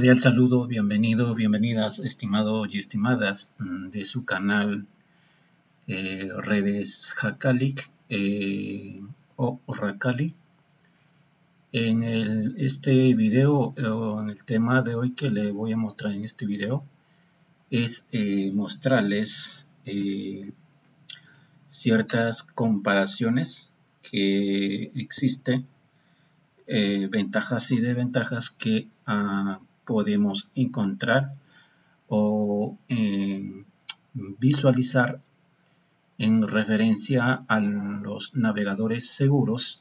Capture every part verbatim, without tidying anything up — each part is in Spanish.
Cordial saludo, bienvenido, bienvenidas, estimados y estimadas mm, de su canal eh, Redes Jacalic eh, o Racalic. En el, este video, eh, o en el tema de hoy que le voy a mostrar en este video, es eh, mostrarles eh, ciertas comparaciones que existen, eh, ventajas y desventajas que uh, podemos encontrar o eh, visualizar en referencia a los navegadores seguros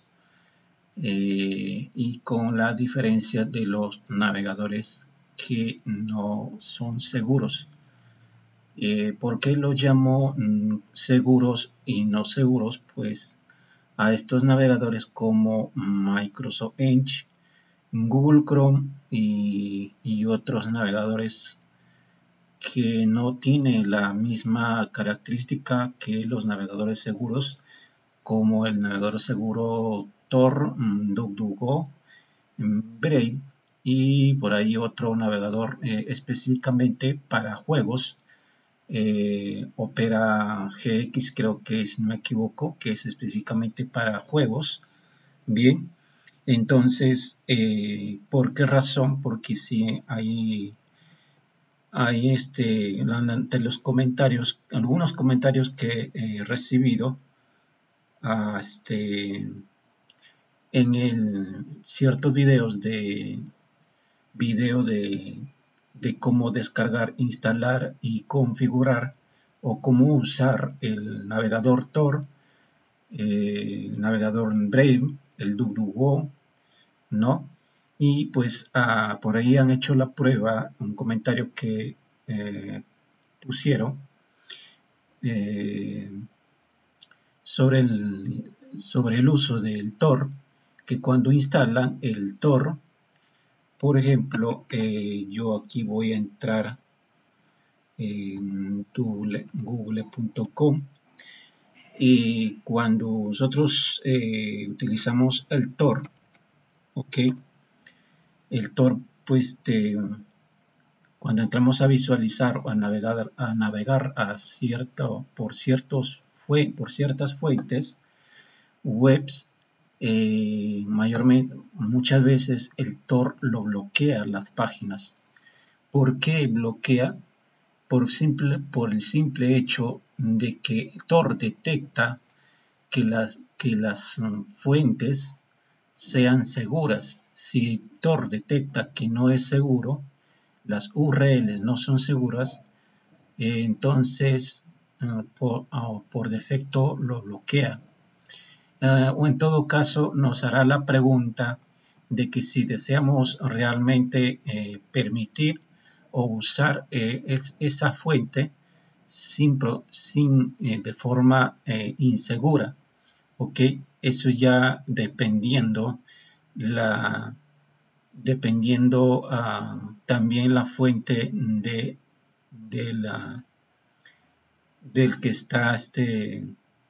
eh, y con la diferencia de los navegadores que no son seguros. Eh, ¿Por qué los llamo mm, seguros y no seguros? Pues a estos navegadores como Microsoft Edge, Google Chrome y, y otros navegadores que no tiene la misma característica que los navegadores seguros, como el navegador seguro Tor, DuckDuckGo, Brave y por ahí otro navegador eh, específicamente para juegos, eh, Opera G X, creo que es, no me equivoco, que es específicamente para juegos. Bien, entonces, eh, ¿por qué razón? Porque si hay Hay este, entre los comentarios, algunos comentarios que he recibido a este, en el, ciertos videos de video de, de cómo descargar, instalar y configurar o cómo usar el navegador Tor, eh, el navegador Brave, el DuckDuckGo, ¿no? Y pues ah, por ahí han hecho la prueba, un comentario que eh, pusieron eh, sobre, el, sobre el uso del Tor, que cuando instalan el Tor, por ejemplo, eh, yo aquí voy a entrar en google punto com y cuando nosotros eh, utilizamos el Tor, ok, el Tor pues te, cuando entramos a visualizar o a navegar a navegar a cierto por ciertos fue por ciertas fuentes webs, eh, mayormente muchas veces el Tor lo bloquea las páginas. ¿Por qué bloquea? Por simple por el simple hecho de que Tor detecta que las que las um, fuentes sean seguras. Si Tor detecta que no es seguro, las U R Ls no son seguras, eh, entonces uh, por, uh, por defecto lo bloquea. Uh, o en todo caso nos hará la pregunta de que si deseamos realmente eh, permitir o usar eh, es, esa fuente sin, sin, eh, de forma eh, insegura. ¿Ok? Eso ya dependiendo la dependiendo uh, también la fuente de, de la del que está este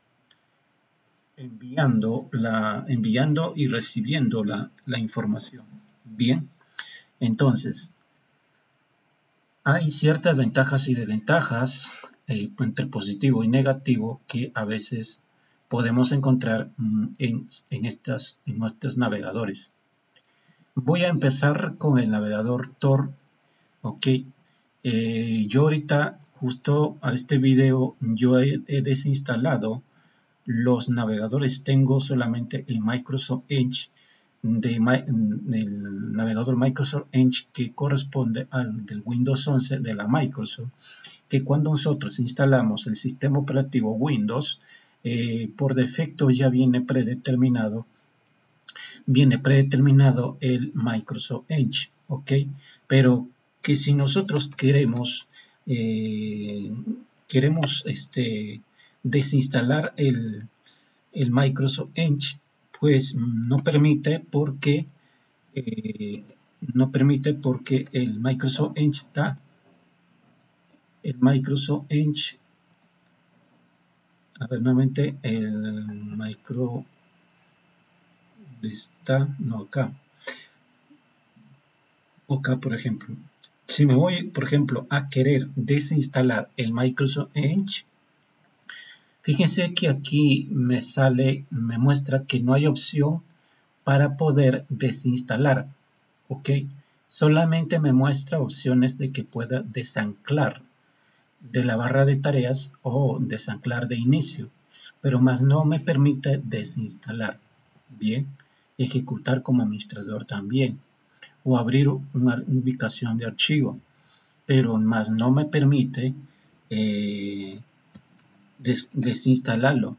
enviando la enviando y recibiendo la, la información. Bien, entonces hay ciertas ventajas y desventajas eh, entre positivo y negativo que a veces podemos encontrar en, en, estas, en nuestros navegadores. Voy a empezar con el navegador Tor. Ok, eh, yo ahorita justo a este video yo he, he desinstalado los navegadores. Tengo solamente el Microsoft Edge de, del navegador Microsoft Edge que corresponde al del Windows once de la Microsoft, que cuando nosotros instalamos el sistema operativo Windows, eh, por defecto ya viene predeterminado viene predeterminado el Microsoft Edge, ok, pero que si nosotros queremos eh, queremos este desinstalar el, el Microsoft Edge, pues no permite porque eh, no permite porque el Microsoft Edge está el Microsoft Edge a ver nuevamente el micro está no acá acá, por ejemplo, si me voy, por ejemplo, a querer desinstalar el Microsoft Edge, fíjense que aquí me sale, me muestra que no hay opción para poder desinstalar, ¿ok? Solamente me muestra opciones de que pueda desanclar de la barra de tareas o desanclar de inicio, pero más no me permite desinstalar. Bien, ejecutar como administrador también, o abrir una ubicación de archivo, pero más no me permite eh, des desinstalarlo.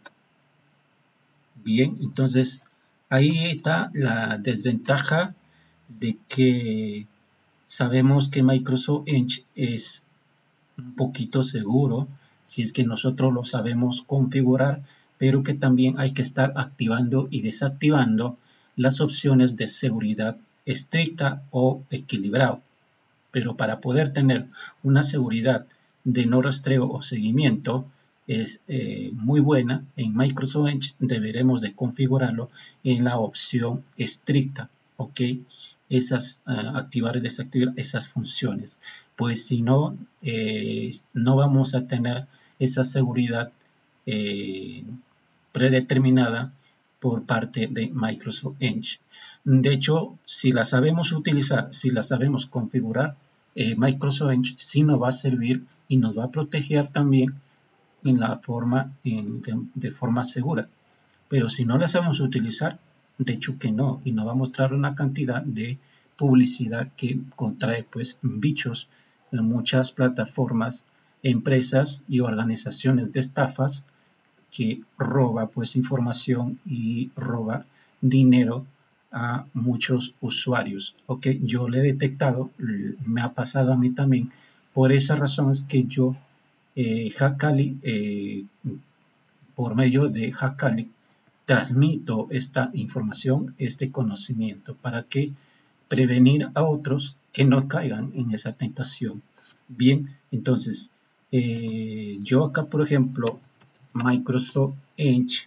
Bien, entonces ahí está la desventaja de que sabemos que Microsoft Edge es un poquito seguro si es que nosotros lo sabemos configurar, pero que también hay que estar activando y desactivando las opciones de seguridad estricta o equilibrado. Pero para poder tener una seguridad de no rastreo o seguimiento es eh, muy buena, en Microsoft Edge deberemos de configurarlo en la opción estricta, ¿ok? Esas, uh, activar y desactivar esas funciones, pues si no, eh, no vamos a tener esa seguridad eh, predeterminada por parte de Microsoft Edge. De hecho, si la sabemos utilizar, si la sabemos configurar, eh, Microsoft Edge sí nos va a servir y nos va a proteger también en la forma, en, de, de forma segura. Pero si no la sabemos utilizar, de hecho que no, y nos va a mostrar una cantidad de publicidad que contrae pues bichos en muchas plataformas, empresas y organizaciones de estafas que roba pues información y roba dinero a muchos usuarios. Ok, yo le he detectado, me ha pasado a mí también, por esa razón es que yo, eh, Hackali, eh, por medio de Hackali, transmito esta información, este conocimiento, para que prevenir a otros que no caigan en esa tentación. Bien, entonces, eh, yo acá, por ejemplo, Microsoft Edge,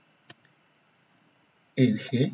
Edge,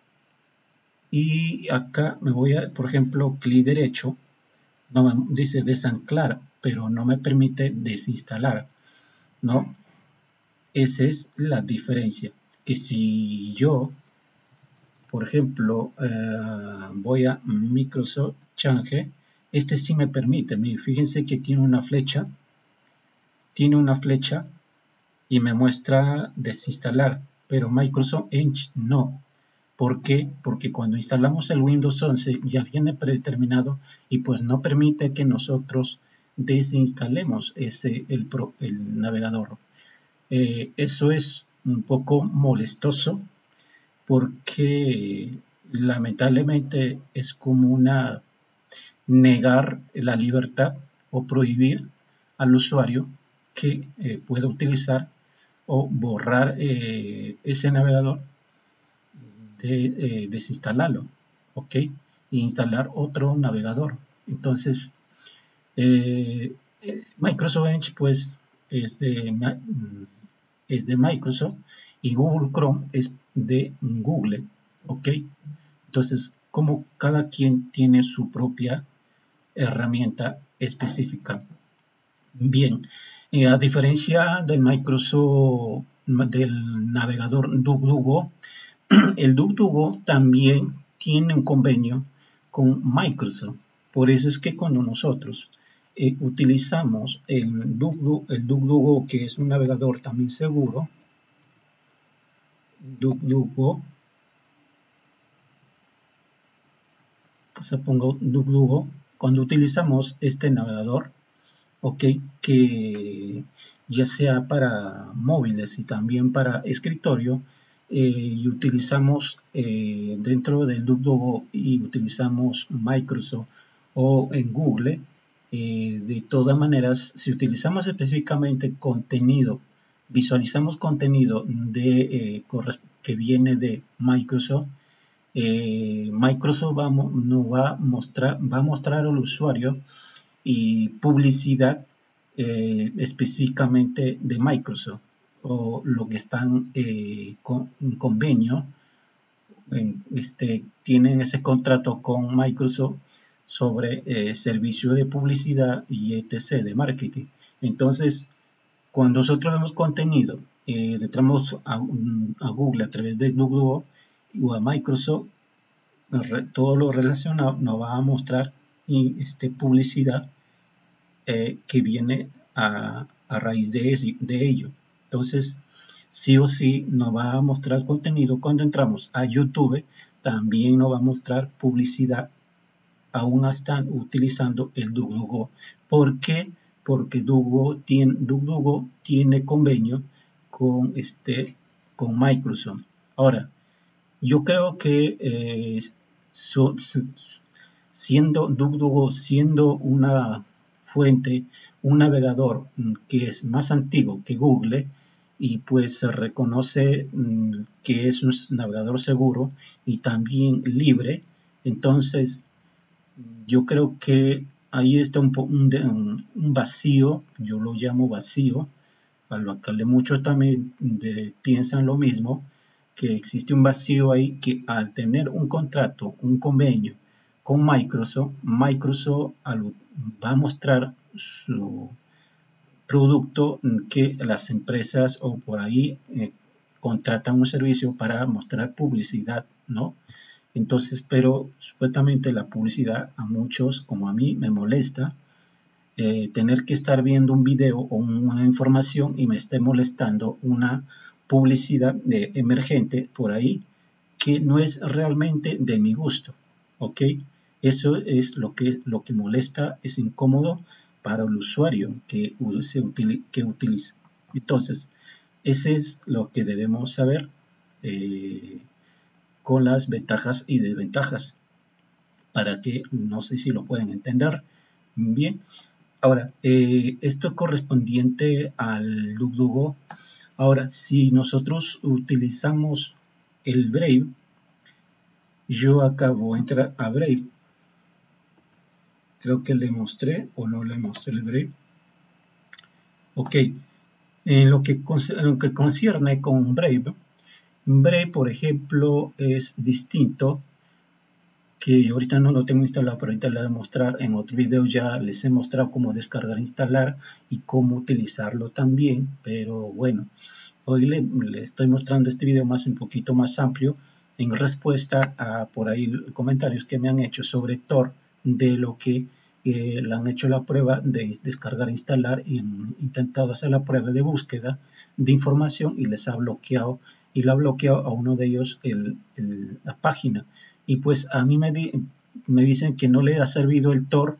y acá me voy a, por ejemplo, clic derecho, no me dice desanclar, pero no me permite desinstalar, ¿no? Esa es la diferencia, que si yo, por ejemplo, eh, voy a Microsoft Change, este sí me permite, fíjense que tiene una flecha, tiene una flecha y me muestra desinstalar, pero Microsoft Edge no. ¿Por qué? Porque cuando instalamos el Windows once ya viene predeterminado y pues no permite que nosotros desinstalemos ese, el, pro, el navegador. Eh, eso es un poco molestoso porque lamentablemente es como una negar la libertad o prohibir al usuario que eh, pueda utilizar o borrar eh, ese navegador, de eh, desinstalarlo, ¿ok? Y instalar otro navegador. Entonces, eh, Microsoft Edge pues es de, es de Microsoft y Google Chrome es de Google, ¿ok? Entonces, como cada quien tiene su propia herramienta específica. Bien, eh, a diferencia del Microsoft, del navegador DuckDuckGo, el DuckDuckGo también tiene un convenio con Microsoft. Por eso es que cuando nosotros eh, utilizamos el DuckDuckGo, el DuckDuckGo, que es un navegador también seguro, DuckDuckGo, se pongo DuckDuckGo, cuando utilizamos este navegador, ok, que ya sea para móviles y también para escritorio, eh, y utilizamos eh, dentro del DuckDuckGo y utilizamos Microsoft o en Google, eh, de todas maneras, si utilizamos específicamente contenido, visualizamos contenido de, eh, que viene de Microsoft, eh, Microsoft va, no va, a mostrar, va a mostrar al usuario y publicidad eh, específicamente de Microsoft o lo que están eh, con un convenio, en, este, tienen ese contrato con Microsoft, sobre eh, servicio de publicidad y etcétera de marketing. Entonces, cuando nosotros vemos contenido, eh, entramos a, a Google a través de Google o a Microsoft, todo lo relacionado nos va a mostrar y, este, publicidad eh, que viene a, a raíz de, ese, de ello. Entonces, sí o sí nos va a mostrar contenido. Cuando entramos a YouTube, también nos va a mostrar publicidad. Aún están utilizando el DuckDuckGo. ¿Por qué? Porque DuckDuckGo tiene, DuckDuckGo tiene convenio con, este, con Microsoft. Ahora, yo creo que eh, so, so, siendo DuckDuckGo siendo una fuente, un navegador que es más antiguo que Google, y pues se reconoce mmm, que es un navegador seguro y también libre, entonces yo creo que ahí está un, un, un vacío, yo lo llamo vacío, a lo que muchos también de, piensan lo mismo, que existe un vacío ahí que al tener un contrato, un convenio con Microsoft, Microsoft va a mostrar su producto que las empresas o por ahí eh, contratan un servicio para mostrar publicidad, ¿no? Entonces, pero supuestamente la publicidad a muchos, como a mí, me molesta. Eh, tener que estar viendo un video o una información y me esté molestando una publicidad de emergente por ahí que no es realmente de mi gusto, ¿ok? Eso es lo que, lo que molesta, es incómodo para el usuario que, se utiliza, que utiliza. Entonces, ese es lo que debemos saber eh, con las ventajas y desventajas, para que no sé si lo pueden entender bien. Ahora, eh, esto correspondiente al DuckDuckGo. Ahora, si nosotros utilizamos el Brave, yo acá voy a entrar a Brave. Creo que le mostré o no le mostré el Brave. Ok, en lo que, en lo que concierne con Brave, Brave, por ejemplo, es distinto, que ahorita no lo tengo instalado, pero ahorita le voy a mostrar. En otro video ya les he mostrado cómo descargar, instalar y cómo utilizarlo también, pero bueno, hoy le, le estoy mostrando este video más un poquito más amplio en respuesta a por ahí comentarios que me han hecho sobre Tor, de lo que eh, le han hecho la prueba de descargar, instalar y han intentado hacer la prueba de búsqueda de información y les ha bloqueado, y lo ha bloqueado a uno de ellos el, el, la página. Y pues a mí me, di, me dicen que no le ha servido el Tor.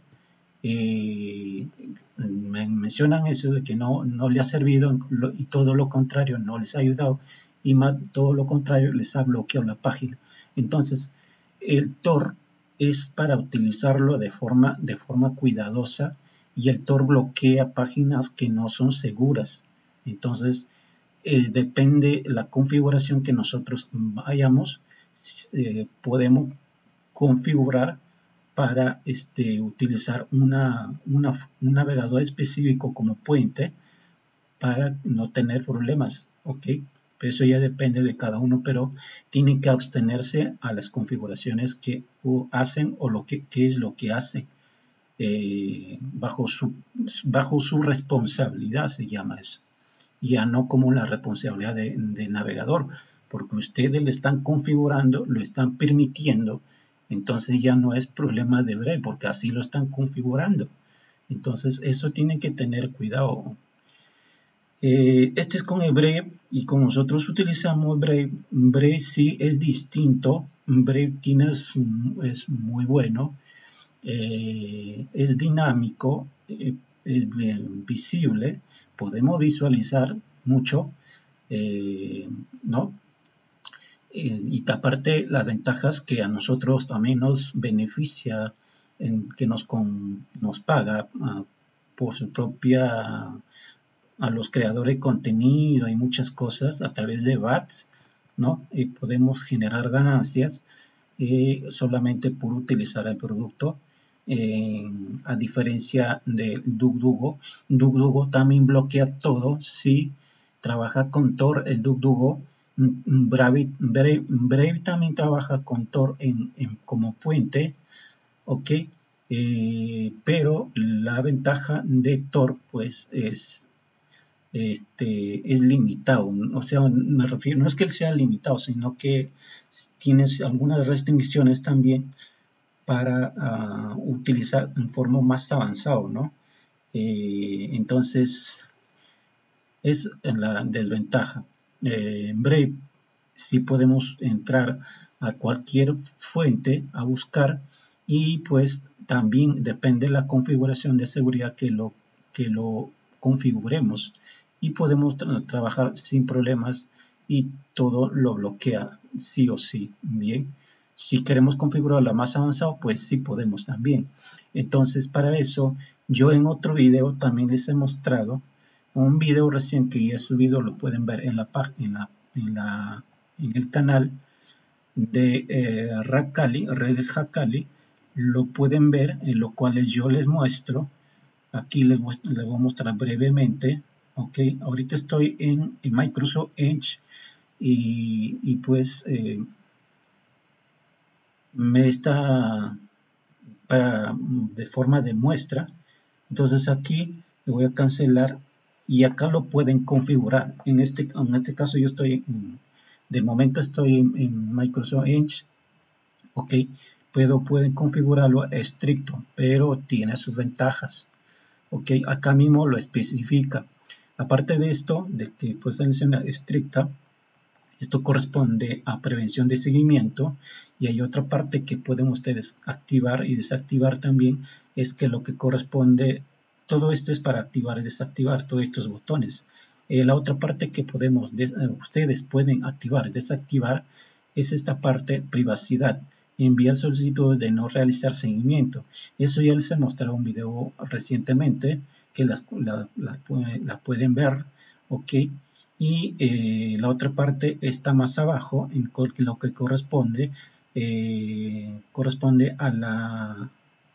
Eh, me mencionan eso de que no, no le ha servido y todo lo contrario, no les ha ayudado, y más, todo lo contrario, les ha bloqueado la página. Entonces, el Tor es para utilizarlo de forma, de forma cuidadosa, y el Tor bloquea páginas que no son seguras. Entonces, eh, depende la configuración que nosotros vayamos, eh, podemos configurar para este, utilizar una, una, un navegador específico como puente para no tener problemas, ¿ok? Eso ya depende de cada uno, pero tienen que abstenerse a las configuraciones que uh, hacen o lo que, que es lo que hacen. Eh, bajo, su, bajo su responsabilidad se llama eso. Ya no como la responsabilidad de, de navegador, porque ustedes le están configurando, lo están permitiendo. Entonces ya no es problema de Brave, porque así lo están configurando. Entonces eso tienen que tener cuidado. Eh, este es con el Brave, y con nosotros utilizamos Brave. Brave sí es distinto. Brave tiene, es, es muy bueno. Eh, es dinámico, eh, es bien visible. Podemos visualizar mucho, eh, ¿no? Y aparte las ventajas que a nosotros también nos beneficia, en que nos, con, nos paga uh, por su propia, a los creadores de contenido y muchas cosas a través de ads, ¿no? Y podemos generar ganancias eh, solamente por utilizar el producto, eh, a diferencia de DuckDuckGo. DuckDuckGo también bloquea todo. Si trabaja con Tor, el DuckDuckGo. Brave, Brave, Brave también trabaja con Tor en, en, como puente, ¿ok? eh, pero la ventaja de Tor pues es, este, es limitado, o sea, me refiero, no es que él sea limitado, sino que tienes algunas restricciones también para uh, utilizar en forma más avanzado, ¿no? Eh, entonces, es la desventaja. Eh, en Brave sí podemos entrar a cualquier fuente a buscar y pues también depende de la configuración de seguridad que lo, que lo configuremos y podemos tra trabajar sin problemas y todo lo bloquea sí o sí. Bien, si queremos configurarla más avanzado pues sí podemos también. Entonces para eso yo en otro video también les he mostrado un video recién que ya he subido, lo pueden ver en la página, en, la, en el canal de eh, Hacali, Redes Hacali, lo pueden ver, en lo cual yo les muestro. Aquí les, les voy a mostrar brevemente. Ok, ahorita estoy en, en Microsoft Edge y, y pues eh, me está para, de forma de muestra. Entonces aquí le voy a cancelar y acá lo pueden configurar. En este, en este caso yo estoy, en, de momento estoy en, en Microsoft Edge. Ok, pero pueden configurarlo estricto, pero tiene sus ventajas. Ok, acá mismo lo especifica. Aparte de esto, de que pues selecciona estricta, esto corresponde a prevención de seguimiento y hay otra parte que pueden ustedes activar y desactivar también, es que lo que corresponde, todo esto es para activar y desactivar todos estos botones. Eh, la otra parte que podemos, de, eh, ustedes pueden activar y desactivar es esta parte privacidad. Enviar solicitudes de no realizar seguimiento. Eso ya les he mostrado un video recientemente que las, la, la, la pueden ver, ok. Y eh, la otra parte está más abajo en lo que corresponde eh, corresponde a la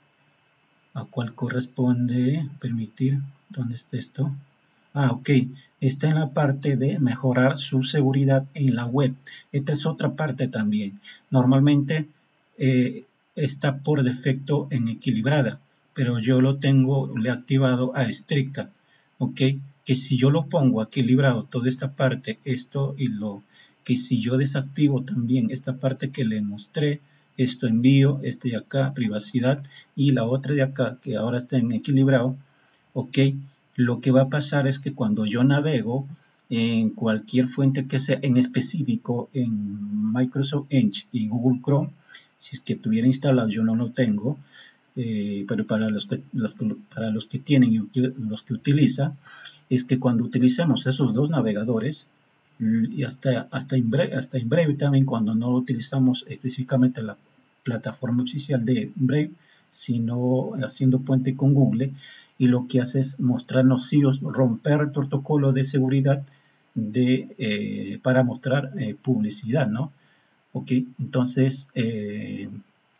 a cuál corresponde permitir, ¿dónde está esto? Ah, ok, está en la parte de mejorar su seguridad en la web. Esta es otra parte también. Normalmente eh, está por defecto en equilibrada, pero yo lo tengo, le he activado a estricta, ok, que si yo lo pongo equilibrado toda esta parte, esto y lo que si yo desactivo también esta parte que le mostré, esto envío, este de acá, privacidad, y la otra de acá, que ahora está en equilibrado, ok, lo que va a pasar es que cuando yo navego en cualquier fuente que sea, en específico en Microsoft Edge y Google Chrome, si es que tuviera instalado, yo no lo tengo, eh, pero para los, que, los, para los que tienen y los que utilizan, es que cuando utilicemos esos dos navegadores, y hasta, hasta, en breve, hasta en breve también cuando no utilizamos específicamente la plataforma oficial de Brave, sino haciendo puente con Google, y lo que hace es mostrarnos sí o romper el protocolo de seguridad de, eh, para mostrar eh, publicidad, ¿no? Ok, entonces, eh,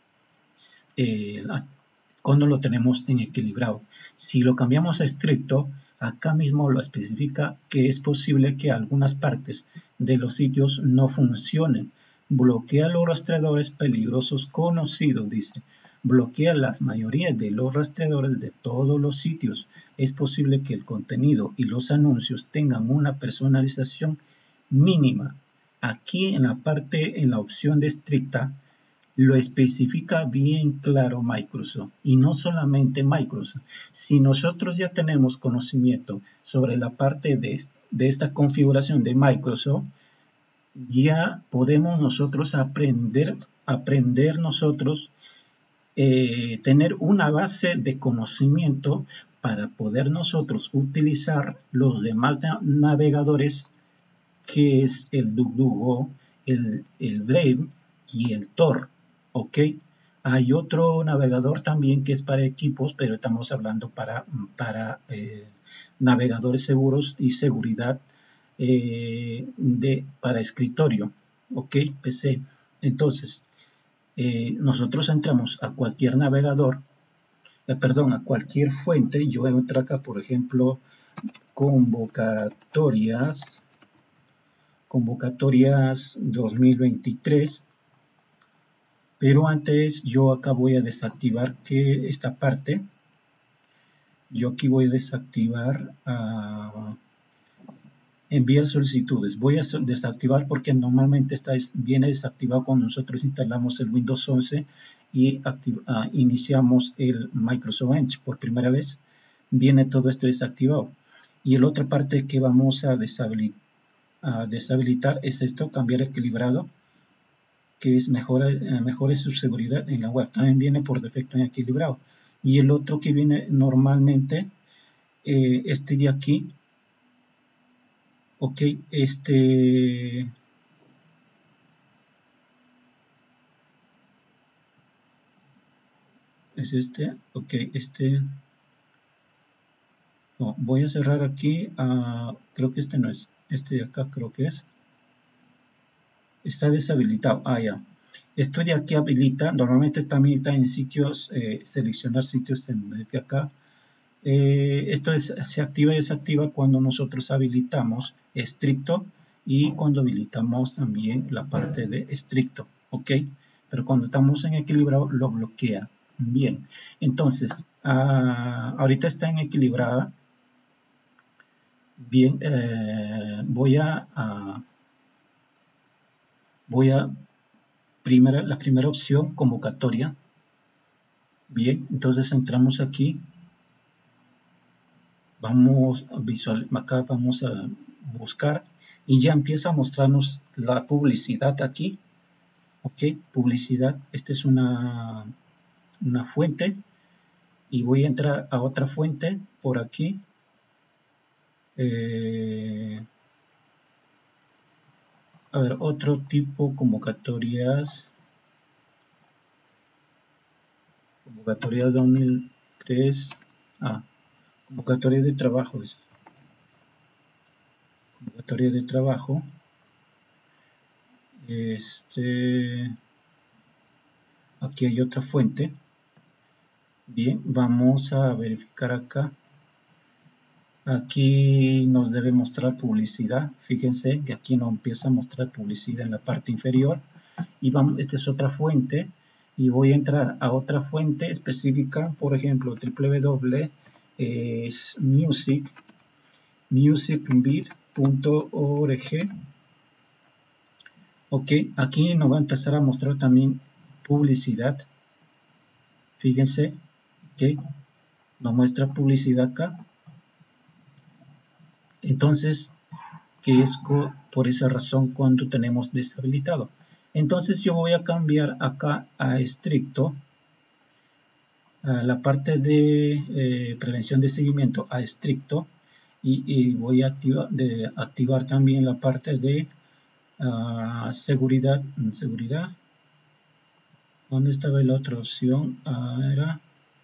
eh, cuando lo tenemos en equilibrado. Si lo cambiamos a estricto, acá mismo lo especifica que es posible que algunas partes de los sitios no funcionen. Bloquea los rastreadores peligrosos conocidos, dice. Bloquea la mayoría de los rastreadores de todos los sitios. Es posible que el contenido y los anuncios tengan una personalización mínima. Aquí en la parte, en la opción de estricta, lo especifica bien claro Microsoft, y no solamente Microsoft. Si nosotros ya tenemos conocimiento sobre la parte de, de esta configuración de Microsoft, ya podemos nosotros aprender, aprender nosotros, eh, tener una base de conocimiento para poder nosotros utilizar los demás navegadores, que es el DuckDuckGo, el, el Brave y el Tor. Ok, hay otro navegador también que es para equipos, pero estamos hablando para, para eh, navegadores seguros y seguridad eh, de, para escritorio, ok, P C. Entonces, eh, nosotros entramos a cualquier navegador, eh, perdón, a cualquier fuente. Yo entro acá, por ejemplo, convocatorias, convocatorias dos mil veintitrés. Pero antes yo acá voy a desactivar que esta parte, yo aquí voy a desactivar uh, enviar solicitudes. Voy a desactivar porque normalmente está, viene desactivado cuando nosotros instalamos el Windows once y activa, uh, iniciamos el Microsoft Edge por primera vez. Viene todo esto desactivado. Y la otra parte que vamos a deshabilitar, a deshabilitar es esto, cambiar equilibrado, que es mejora, uh, mejore su seguridad en la web. También viene por defecto en equilibrado. Y el otro que viene normalmente, eh, este de aquí, ok, este es este, ok, este no, voy a cerrar aquí, uh, creo que este no es, este de acá creo que es, está deshabilitado, ah ya, esto de aquí habilita, normalmente también está en sitios, eh, seleccionar sitios en, de acá, eh, esto es, se activa y desactiva cuando nosotros habilitamos estricto y cuando habilitamos también la parte de estricto, ok, pero cuando estamos en equilibrado lo bloquea. Bien, entonces uh, ahorita está en equilibrada. Bien, eh, voy a, a voy a primera, la primera opción, convocatoria. Bien, entonces entramos aquí, vamos a visual, acá vamos a buscar y ya empieza a mostrarnos la publicidad aquí. Ok, publicidad, esta es una, una fuente y voy a entrar a otra fuente por aquí. Eh, a ver, otro tipo, convocatorias. Convocatorias dos mil tres. Ah, convocatoria de trabajo. Convocatoria de trabajo. Este. Aquí hay otra fuente. Bien, vamos a verificar acá. Aquí nos debe mostrar publicidad. Fíjense que aquí nos empieza a mostrar publicidad en la parte inferior. Y vamos, esta es otra fuente. Y voy a entrar a otra fuente específica. Por ejemplo, w w w es music, musicbit punto org. Ok, aquí nos va a empezar a mostrar también publicidad. Fíjense que nos muestra publicidad acá. Entonces, que es por esa razón cuando tenemos deshabilitado. Entonces yo voy a cambiar acá a estricto, a la parte de eh, prevención de seguimiento a estricto, y, y voy a activa, de, activar también la parte de uh, seguridad, seguridad, ¿dónde estaba la otra opción? Uh, era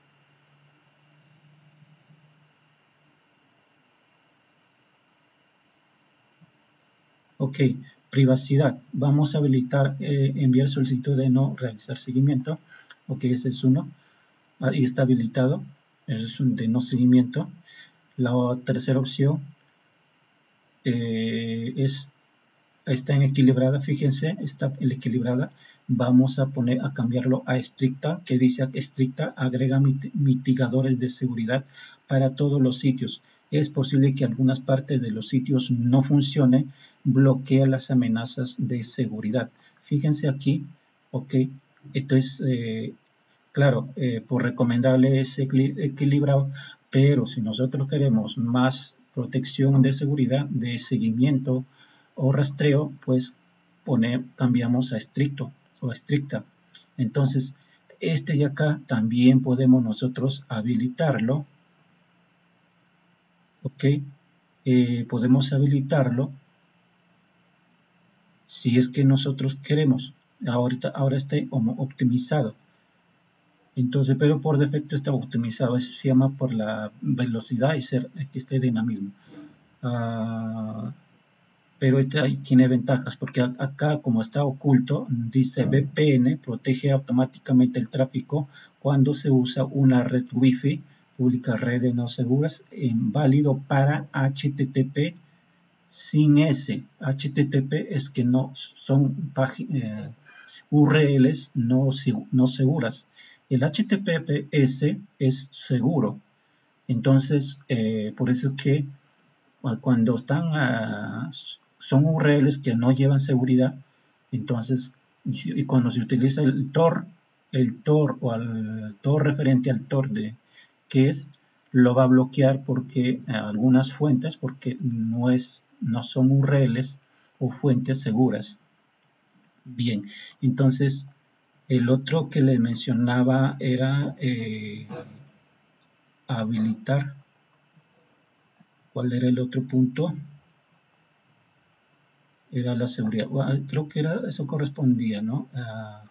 ok, privacidad, vamos a habilitar eh, enviar solicitud de no realizar seguimiento, ok, ese es uno, ahí está habilitado, es un de no seguimiento. La tercera opción eh, es está en equilibrada, fíjense, está en equilibrada, vamos a poner a cambiarlo a estricta, que dice estricta, agrega mitigadores de seguridad para todos los sitios. Es posible que algunas partes de los sitios no funcionen, bloquea las amenazas de seguridad. Fíjense aquí, ok, esto es, eh, claro, eh, por recomendable es equilibrado, pero si nosotros queremos más protección de seguridad, de seguimiento, o rastreo, pues pone, cambiamos a estricto o a estricta. Entonces, este de acá también podemos nosotros habilitarlo. Ok, eh, podemos habilitarlo si es que nosotros queremos. Ahorita, ahora está optimizado. Entonces, pero por defecto está optimizado. Eso se llama por la velocidad y ser que esté dinamismo. Uh, pero este tiene ventajas porque acá como está oculto dice V P N protege automáticamente el tráfico cuando se usa una red wifi pública, redes no seguras, válido para H T T P sin S. H T T P es que no son eh, U R Ls no, no seguras. El H T T P S es seguro. Entonces, eh, por eso que cuando están, uh, son U R Ls que no llevan seguridad, entonces, y, y cuando se utiliza el Tor, el Tor o el Tor referente al Tor de que es, lo va a bloquear porque eh, algunas fuentes, porque no, es, no son U R Ls o fuentes seguras. Bien, entonces, el otro que le mencionaba era eh, habilitar. ¿Cuál era el otro punto? Era la seguridad. Bueno, creo que era, eso correspondía, ¿no? Uh,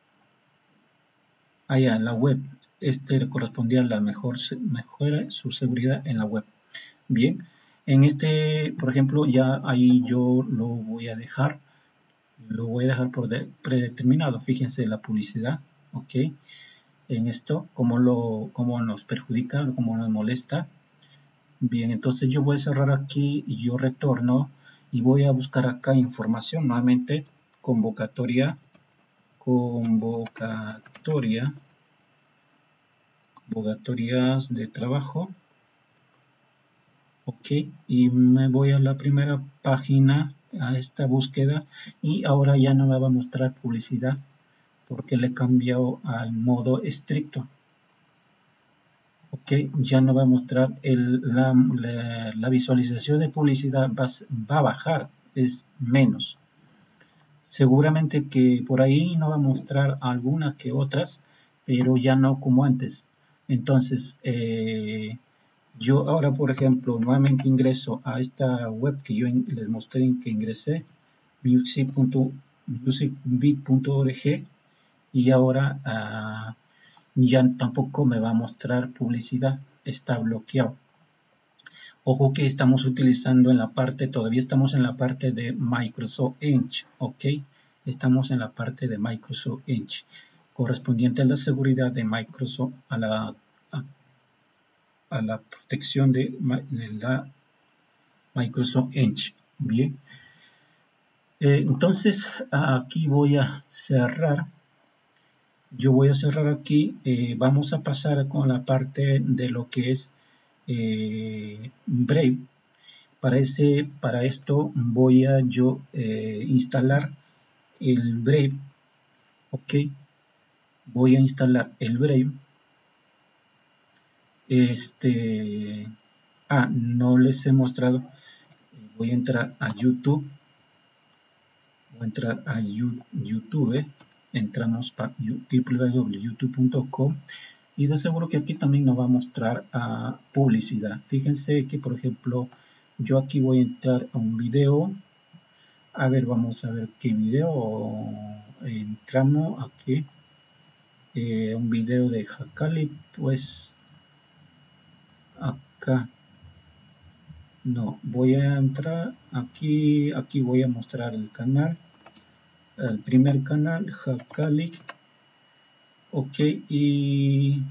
ah, ya, la web. Este correspondía a la mejor, mejora su seguridad en la web. Bien, en este, por ejemplo, ya ahí yo lo voy a dejar. Lo voy a dejar por de, predeterminado. Fíjense la publicidad, ¿ok? En esto, cómo, lo, cómo nos perjudica, cómo nos molesta. Bien, entonces yo voy a cerrar aquí y yo retorno y voy a buscar acá información nuevamente, convocatoria, convocatoria, convocatorias de trabajo, ok, y me voy a la primera página, a esta búsqueda, y ahora ya no me va a mostrar publicidad porque le he cambiado al modo estricto. Ok, ya no va a mostrar el, la, la, la visualización de publicidad, va, va a bajar, es menos. Seguramente que por ahí no va a mostrar algunas que otras, pero ya no como antes. Entonces, eh, yo ahora, por ejemplo, nuevamente ingreso a esta web que yo les mostré que ingresé, music punto bit punto org, y ahora uh, ya tampoco me va a mostrar publicidad, está bloqueado. Ojo que estamos utilizando en la parte, todavía estamos en la parte de Microsoft Edge, ok, estamos en la parte de Microsoft Edge, correspondiente a la seguridad de Microsoft, a la, a, a la protección de, de la Microsoft Edge. Bien, eh, entonces aquí voy a cerrar. Yo voy a cerrar aquí, eh, vamos a pasar con la parte de lo que es eh, Brave. Para, ese, para esto voy a yo eh, instalar el Brave, ok, voy a instalar el Brave. Este, ah, no les he mostrado, voy a entrar a YouTube, voy a entrar a YouTube, entramos a w w w punto youtube punto com. Y de seguro que aquí también nos va a mostrar uh, publicidad. Fíjense que, por ejemplo, yo aquí voy a entrar a un video. A ver, vamos a ver qué video. Entramos aquí. Eh, un video de Hacali. Pues acá. No, voy a entrar aquí. Aquí voy a mostrar el canal. El primer canal, Hacali. Ok, y...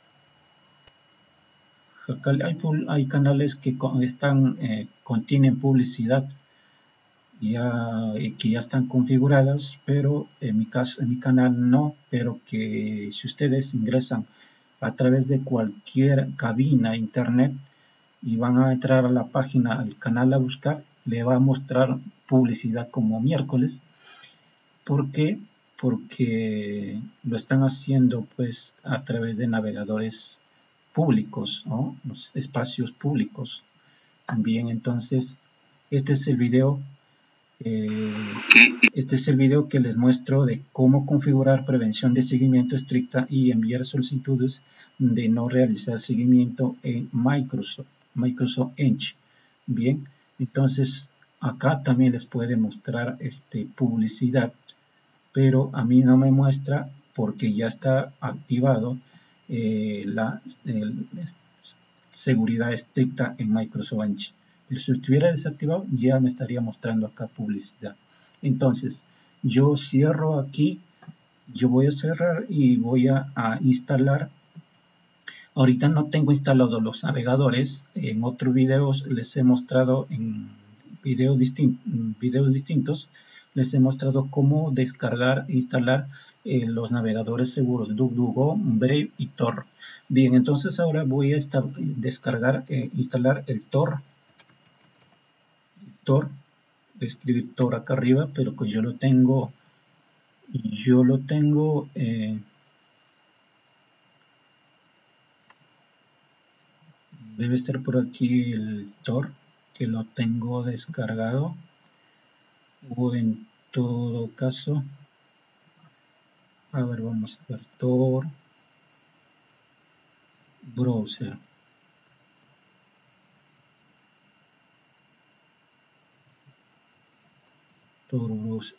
Hay, hay canales que están, eh, contienen publicidad ya, eh, que ya están configuradas, pero en mi caso, en mi canal no, pero que si ustedes ingresan a través de cualquier cabina internet y van a entrar a la página, al canal a buscar, le va a mostrar publicidad como miércoles. ¿Por qué? Porque lo están haciendo pues a través de navegadores públicos, ¿no? Los espacios públicos. Bien, entonces este es el video eh, este es el video que les muestro de cómo configurar prevención de seguimiento estricta y enviar solicitudes de no realizar seguimiento en Microsoft Microsoft Edge. Bien, entonces acá también les puede mostrar este publicidad, pero a mí no me muestra porque ya está activado eh, la el, seguridad estricta en Microsoft Edge. Pero si estuviera desactivado ya me estaría mostrando acá publicidad. Entonces yo cierro aquí, yo voy a cerrar y voy a, a instalar. Ahorita no tengo instalados los navegadores, en otros videos les he mostrado en video distin videos distintos les he mostrado cómo descargar e instalar eh, los navegadores seguros DuckDuckGo, Brave y Tor. Bien, entonces ahora voy a estar, descargar, eh, instalar el Tor. Tor, escribir Tor acá arriba, pero que yo lo tengo, yo lo tengo, eh, debe estar por aquí el Tor, que lo tengo descargado, o en todo caso, a ver, vamos a ver, Tor browser. Tor browser.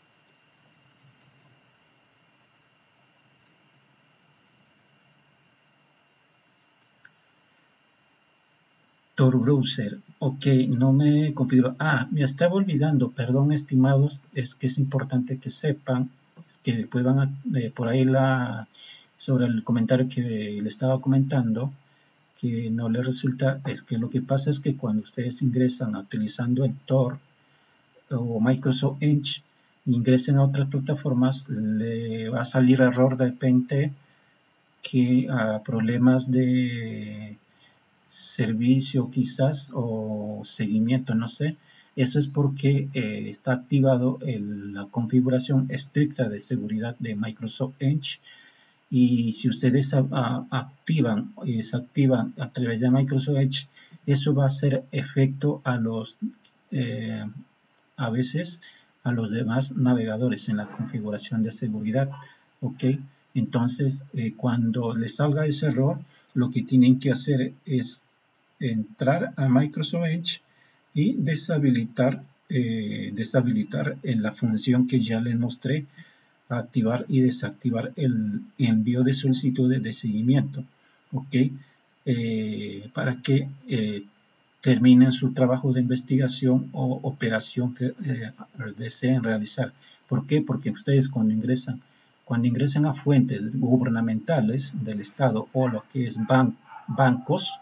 Tor browser. Ok, no me configuro. Ah, me estaba olvidando, perdón, estimados, es que es importante que sepan, pues, que después van a, eh, por ahí la, sobre el comentario que le estaba comentando, que no le resulta, es que lo que pasa es que cuando ustedes ingresan utilizando el Tor o Microsoft Edge, ingresen a otras plataformas, le va a salir error de repente, que a problemas de servicio quizás o seguimiento, no sé. Eso es porque eh, está activado el, la configuración estricta de seguridad de Microsoft Edge, y si ustedes a, a, activan y desactivan a través de Microsoft Edge, eso va a hacer efecto a los eh, a veces a los demás navegadores en la configuración de seguridad. Ok, entonces eh, cuando les salga ese error, lo que tienen que hacer es entrar a Microsoft Edge y deshabilitar, eh, deshabilitar en la función que ya les mostré, activar y desactivar el envío de solicitudes de seguimiento. Ok, eh, para que eh, terminen su trabajo de investigación o operación que eh, deseen realizar. ¿Por qué? Porque ustedes cuando ingresan, cuando ingresan a fuentes gubernamentales del Estado o lo que es ban bancos,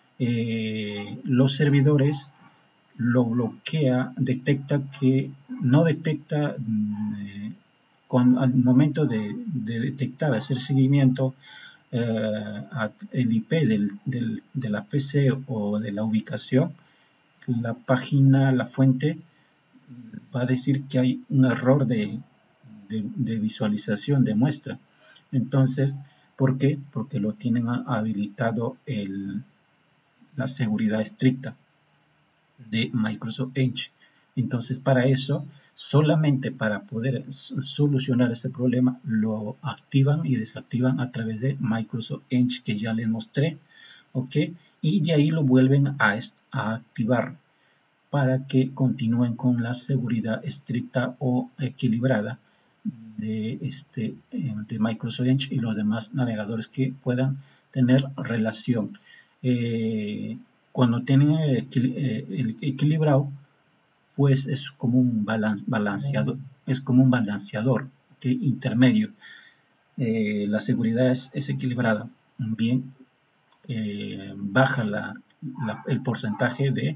eh, los servidores lo bloquea, detecta que no detecta eh, con, al momento de, de detectar, hacer seguimiento, eh, el I P del, del, de la P C o de la ubicación, la página, la fuente va a decir que hay un error de, de, de visualización de muestra. Entonces, ¿por qué? Porque lo tienen habilitado el, la seguridad estricta de Microsoft Edge. Entonces, para eso, solamente para poder solucionar ese problema, lo activan y desactivan a través de Microsoft Edge, que ya les mostré, ¿ok? Y de ahí lo vuelven a, a activar para que continúen con la seguridad estricta o equilibrada de, este, de Microsoft Edge y los demás navegadores que puedan tener relación. Eh, cuando tienen el equilibrado, pues es como un balanceador, es como un balanceador, ¿okay? Intermedio. Eh, la seguridad es, es, equilibrada. Bien, eh, baja la, la, el porcentaje de,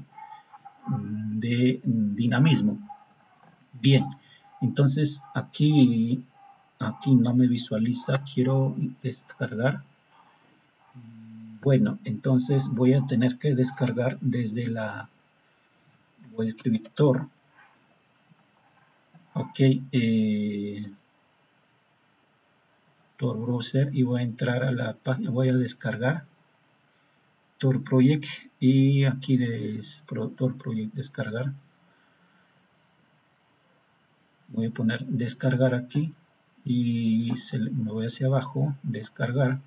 de dinamismo. Bien, entonces aquí, aquí no me visualiza, quiero descargar. Bueno, entonces voy a tener que descargar desde la, voy a escribir Tor. Ok, eh, Tor browser, y voy a entrar a la página, voy a descargar Tor project, y aquí es Tor project descargar. Voy a poner descargar aquí y se, me voy hacia abajo, descargar.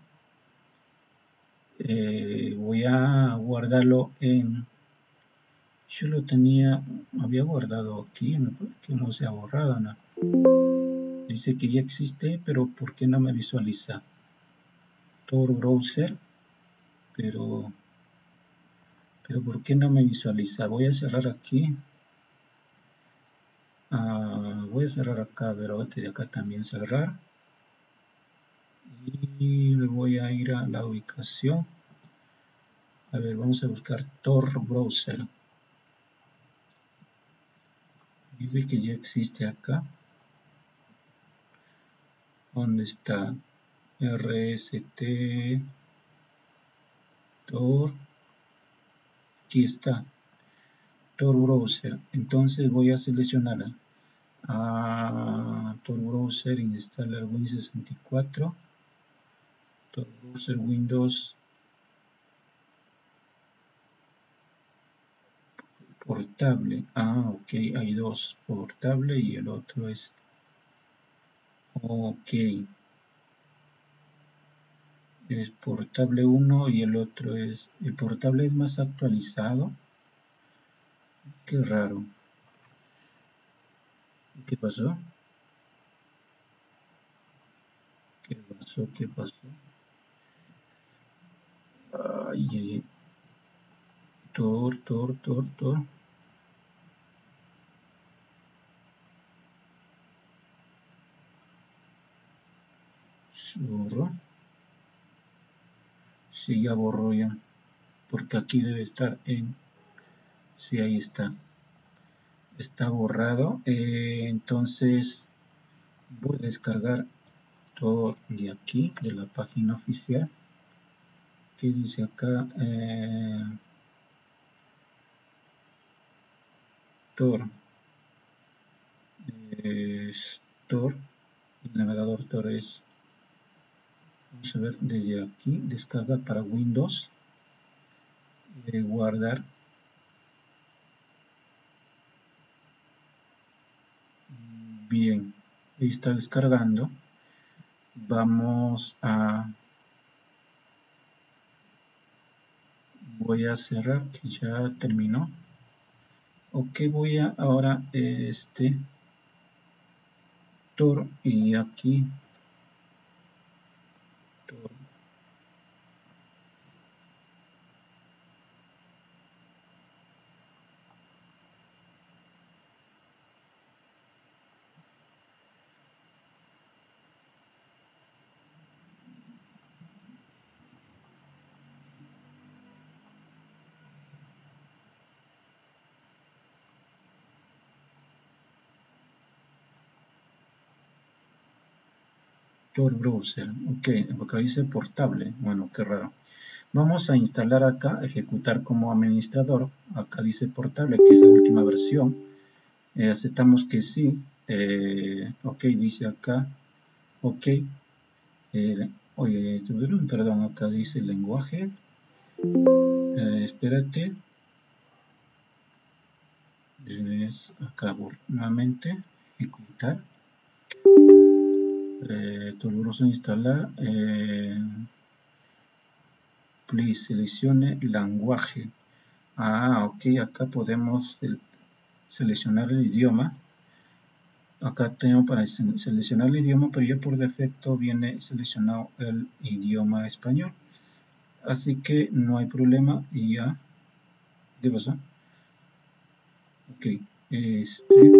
Eh, voy a guardarlo en, yo lo tenía, había guardado aquí, que no se ha borrado, ¿no? Dice que ya existe, pero ¿por qué no me visualiza? Tor browser, pero, pero ¿por qué no me visualiza? Voy a cerrar aquí. Uh, voy a cerrar acá, pero este de acá también cerrar. Y me voy a ir a la ubicación. A ver, vamos a buscar Tor browser. Dice que ya existe acá. ¿Dónde está? R S T Tor. Aquí está. Tor Browser. Entonces voy a seleccionar a Tor Browser, instalar Win sesenta y cuatro. Tor Browser Windows portable. Ah, ok, hay dos, portable y el otro es ok. Es portable uno y el otro es, el portable es más actualizado. Qué raro. ¿Qué pasó? ¿Qué pasó? ¿Qué pasó? Ay, ay, ay. Tor, Tor, Tor, Tor. Borró. Sí, ya borró ya. Porque aquí debe estar en... Sí, ahí está. Está borrado. Eh, entonces voy a descargar todo de aquí, de la página oficial. ¿Qué dice acá? Eh, Tor. Eh, Tor. El navegador Tor es... Vamos a ver desde aquí. Descarga para Windows. Eh, guardar. Bien. Ahí está descargando. Vamos a... Voy a cerrar, que ya terminó. Ok, voy a ahora este Tor y aquí Tor. Tor Browser, ok, porque dice portable, bueno, qué raro. Vamos a instalar acá, ejecutar como administrador, acá dice portable, que es la última versión. Eh, aceptamos que sí, eh, ok, dice acá, ok, eh, oye, perdón, acá dice lenguaje, eh, espérate, es acá nuevamente, ejecutar, eh, Tor instalar, eh, please seleccione lenguaje. Ah, ok, acá podemos seleccionar el idioma. Acá tengo para seleccionar el idioma, pero ya por defecto viene seleccionado el idioma español. Así que no hay problema y ya. ¿Qué pasa? Ok, este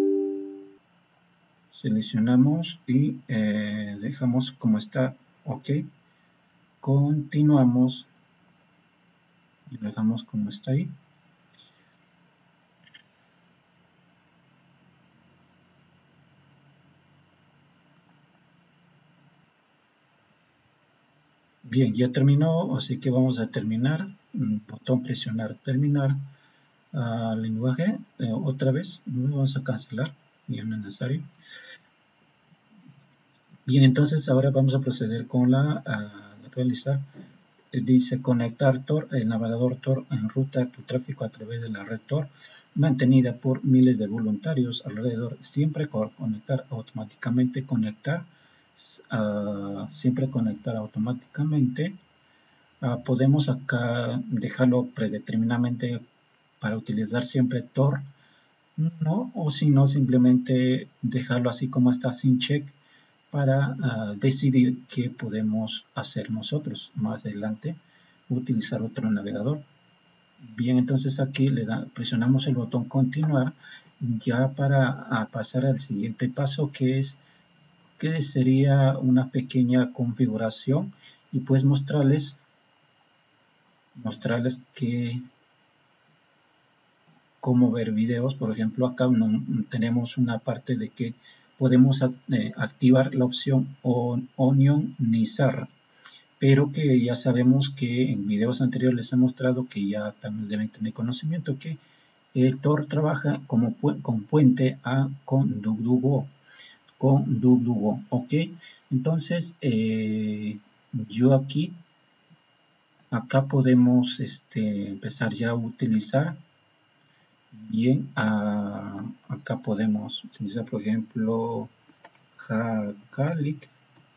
seleccionamos y eh, dejamos como está. Ok, continuamos y lo dejamos como está ahí. Bien, ya terminó, así que vamos a terminar. Botón presionar terminar. Uh, lenguaje, eh, otra vez, vamos a cancelar, ya no es necesario. Bien, entonces ahora vamos a proceder con la uh, realizar. Dice conectar Tor, el navegador Tor enruta tu tráfico a través de la red Tor, mantenida por miles de voluntarios alrededor. Siempre conectar automáticamente, conectar, uh, siempre conectar automáticamente. Uh, podemos acá dejarlo predeterminadamente para utilizar siempre Tor, no, o si no, simplemente dejarlo así como está sin check para uh, decidir qué podemos hacer nosotros más adelante, utilizar otro navegador. Bien, entonces aquí le da, presionamos el botón continuar ya para uh, pasar al siguiente paso, que es que sería una pequeña configuración y pues mostrarles mostrarles que cómo ver videos. Por ejemplo, acá no, tenemos una parte de que podemos eh, activar la opción on, onionizar, pero que ya sabemos que en videos anteriores les he mostrado, que ya también deben tener conocimiento, que el Tor trabaja como pu con puente a con DuckDuckGo, con DuckDuckGo, ok. Entonces eh, yo aquí acá podemos este, empezar ya a utilizar bien. A, acá podemos utilizar, por ejemplo, Hacalic.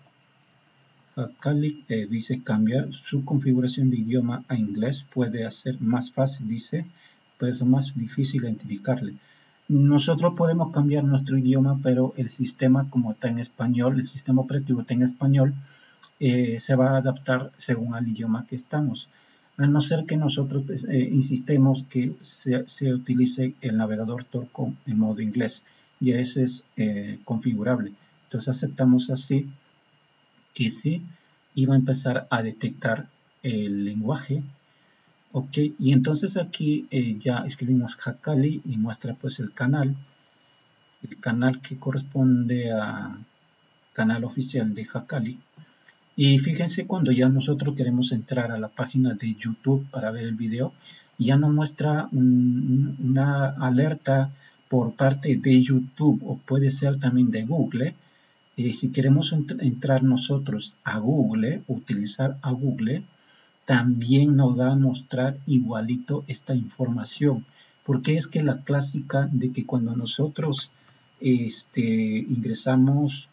Hacalic eh, dice cambiar su configuración de idioma a inglés puede hacer más fácil, dice, puede ser más difícil identificarle. Nosotros podemos cambiar nuestro idioma, pero el sistema, como está en español, el sistema operativo está en español, eh, se va a adaptar según al idioma que estamos. A no ser que nosotros eh, insistemos que se, se utilice el navegador Tor con en modo inglés, y ese es eh, configurable. Entonces aceptamos así, que sí, iba a empezar a detectar el lenguaje. Ok, y entonces aquí eh, ya escribimos Hacali y muestra pues el canal, el canal que corresponde a canal oficial de Hacali. Y fíjense, cuando ya nosotros queremos entrar a la página de YouTube para ver el video, ya nos muestra un, una alerta por parte de YouTube, o puede ser también de Google. Eh, si queremos ent entrar nosotros a Google, utilizar a Google, también nos va a mostrar igualito esta información, porque es que la clásica de que cuando nosotros este, ingresamos,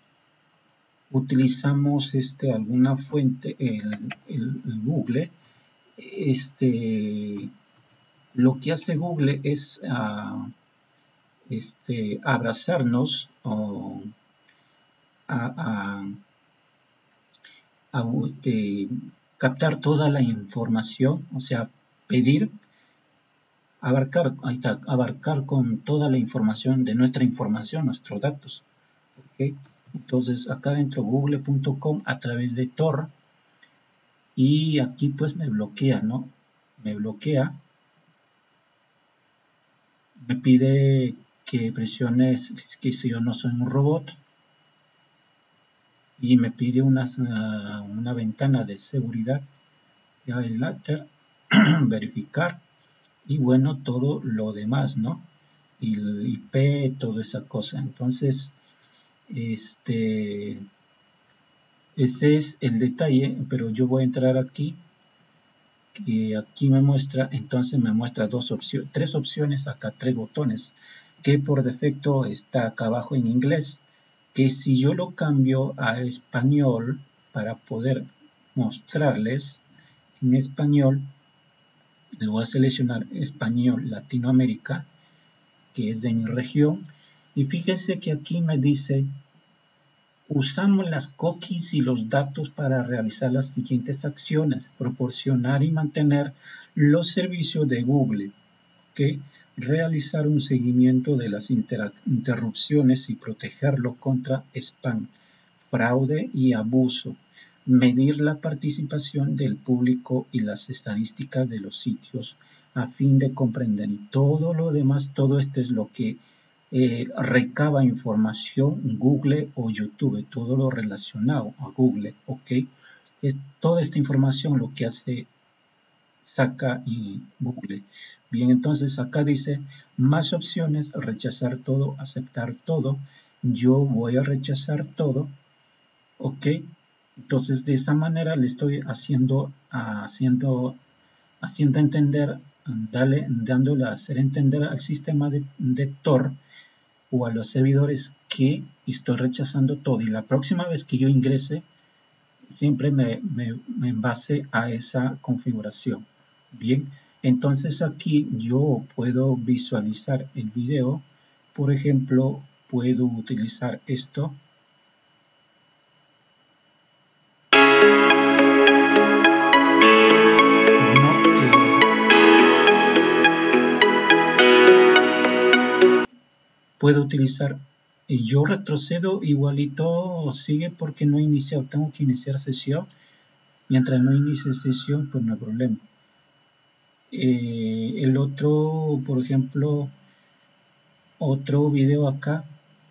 utilizamos este, alguna fuente, el, el, el Google, este, lo que hace Google es uh, este, abrazarnos o a, a, a este, captar toda la información, o sea, pedir, abarcar, ahí está, abarcar con toda la información de nuestra información, nuestros datos. ¿Okay? Entonces, acá dentro google punto com a través de Tor, y aquí pues me bloquea, ¿no? Me bloquea, me pide que presione que si yo no soy un robot, y me pide una, una ventana de seguridad, ya el later, verificar, y bueno, todo lo demás, ¿no? Y el I P, toda esa cosa. Entonces, este, ese es el detalle, pero yo voy a entrar aquí, que aquí me muestra, entonces me muestra dos opciones, tres opciones, acá tres botones, que por defecto está acá abajo en inglés, que si yo lo cambio a español para poder mostrarles en español, le voy a seleccionar español Latinoamérica, que es de mi región, y fíjense que aquí me dice: usamos las cookies y los datos para realizar las siguientes acciones: proporcionar y mantener los servicios de Google, ¿okay? Realizar un seguimiento de las interrupciones y protegerlo contra spam, fraude y abuso, medir la participación del público y las estadísticas de los sitios a fin de comprender, y todo lo demás, todo esto es lo que eh, recaba información Google o YouTube, todo lo relacionado a Google, ¿ok? Es toda esta información lo que hace, saca y Google. Bien, entonces acá dice más opciones, rechazar todo, aceptar todo. Yo voy a rechazar todo, ¿ok? Entonces de esa manera le estoy haciendo, haciendo, haciendo entender, dale, dándole a hacer entender al sistema de, de Tor o a los servidores que estoy rechazando todo, y la próxima vez que yo ingrese siempre me, me, me base a esa configuración. Bien, entonces aquí yo puedo visualizar el video. Por ejemplo, puedo utilizar esto. Puedo utilizar, y yo retrocedo, igualito sigue porque no he iniciado, tengo que iniciar sesión. Mientras no inicie sesión, pues no hay problema. Eh, el otro, por ejemplo, otro video acá.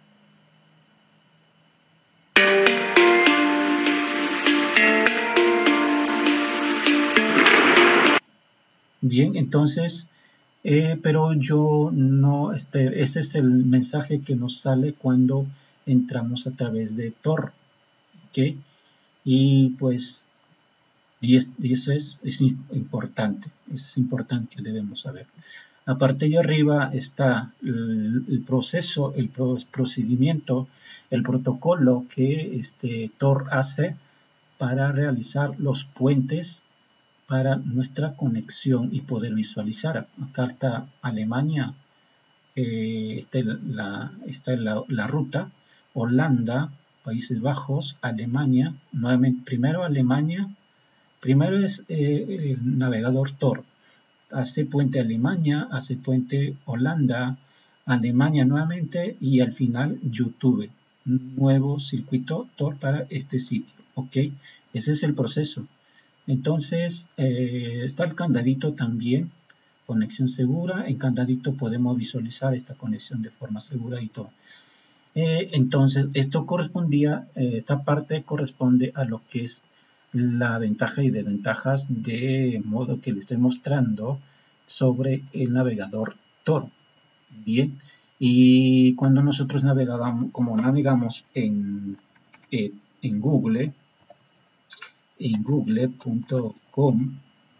Bien, entonces, eh, pero yo no, este, ese es el mensaje que nos sale cuando entramos a través de Tor, ¿ok? Y pues, y, es, y eso es, es importante, eso es importante que debemos saber. Aparte de arriba está el, el proceso, el pro, procedimiento, el protocolo que este, Tor hace para realizar los puentes para nuestra conexión y poder visualizar. Acá está Alemania, eh, está, la, está la, la ruta, Holanda, Países Bajos, Alemania, nuevamente, primero Alemania, primero es eh, el navegador Tor, hace puente Alemania, hace puente Holanda, Alemania nuevamente y al final YouTube, un nuevo circuito Tor para este sitio, ¿ok? Ese es el proceso. Entonces, eh, está el candadito también, conexión segura. En candadito podemos visualizar esta conexión de forma segura y todo. Eh, entonces, esto correspondía, eh, esta parte corresponde a lo que es la ventaja y desventajas de modo que le estoy mostrando sobre el navegador Tor. Bien, y cuando nosotros navegamos, como navegamos en, eh, en Google, en google punto com,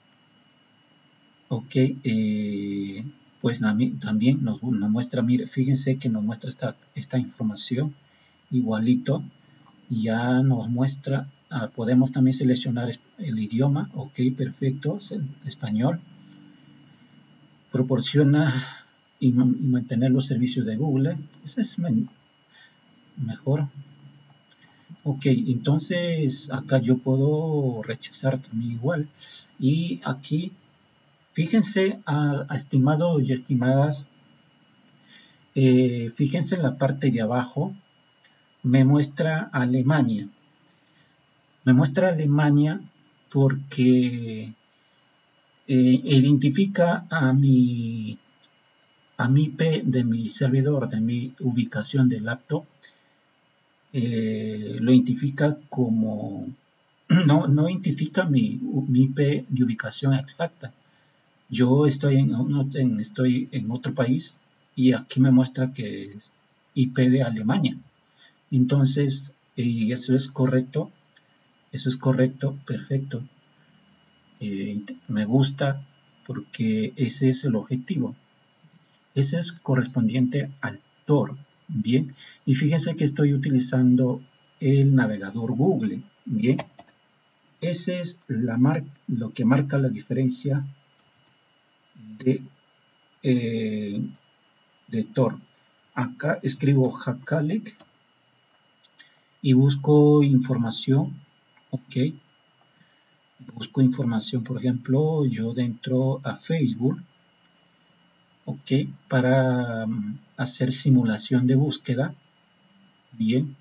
ok, eh, pues también nos, nos muestra, mire, fíjense que nos muestra esta, esta información igualito, ya nos muestra, ah, podemos también seleccionar el idioma, ok, perfecto, es el español, proporciona y, y mantener los servicios de Google, eso es mejor. Ok, entonces acá yo puedo rechazar también igual, y aquí fíjense, a, a estimados y estimadas, eh, fíjense en la parte de abajo, me muestra Alemania. Me muestra Alemania porque eh, identifica a mi, a mi I P de mi servidor, de mi ubicación de laptop, eh, lo identifica como, no, no identifica mi, mi I P de ubicación exacta. Yo estoy en, en, estoy en otro país y aquí me muestra que es I P de Alemania. Entonces, eh, eso es correcto, eso es correcto, perfecto. Eh, me gusta porque ese es el objetivo. Ese es correspondiente al Tor. Bien, y fíjense que estoy utilizando el navegador Google. Bien, ese es la mar lo que marca la diferencia de, eh, de Tor. Acá escribo Hakalik y busco información, ok, busco información, por ejemplo, yo dentro a Facebook, ok, para um, hacer simulación de búsqueda, bien,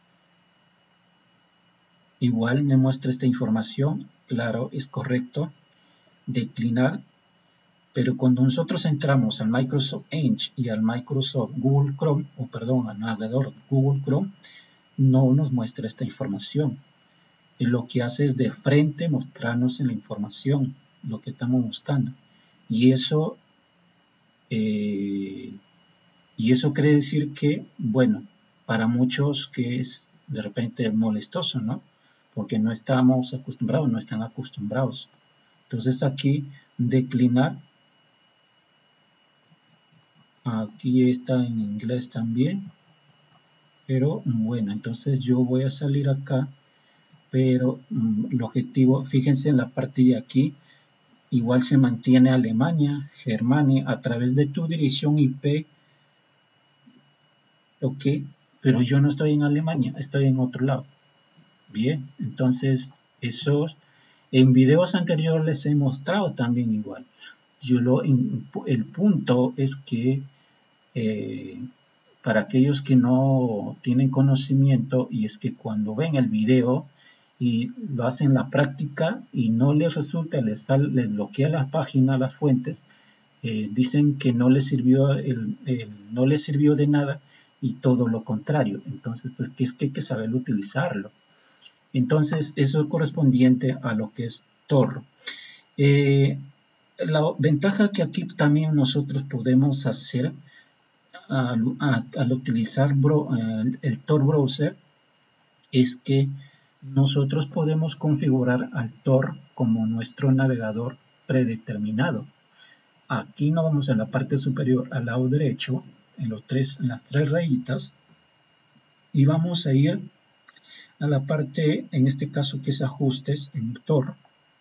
igual me muestra esta información, claro, es correcto, declinar, pero cuando nosotros entramos al Microsoft Edge y al Microsoft Google Chrome, o perdón, al navegador Google Chrome, no nos muestra esta información. Y lo que hace es de frente mostrarnos en la información lo que estamos buscando. Y eso, eh, y eso quiere decir que, bueno, para muchos que es de repente molestoso, ¿no? Porque no estamos acostumbrados, no están acostumbrados. Entonces aquí declinar, aquí está en inglés también, pero bueno, entonces yo voy a salir acá, pero mm, el objetivo, fíjense en la parte de aquí, igual se mantiene Alemania, Germania, a través de tu dirección I P, ok, pero yo no estoy en Alemania, estoy en otro lado. Bien, entonces eso en videos anteriores les he mostrado también igual. Yo lo, el punto es que eh, para aquellos que no tienen conocimiento, y es que cuando ven el video y lo hace en la práctica y no les resulta, les, sal, les bloquea la página, las fuentes, eh, dicen que no les sirvió el, el, no les sirvió de nada y todo lo contrario. Entonces, pues que es que hay que saber utilizarlo. Entonces, eso es correspondiente a lo que es Tor. Eh, la ventaja que aquí también nosotros podemos hacer al, a, al utilizar bro, el, el Tor Browser es que nosotros podemos configurar al Tor como nuestro navegador predeterminado. Aquí nos vamos en la parte superior al lado derecho, en, los tres, en las tres rayitas, y vamos a ir a la parte, en este caso que es ajustes en Tor.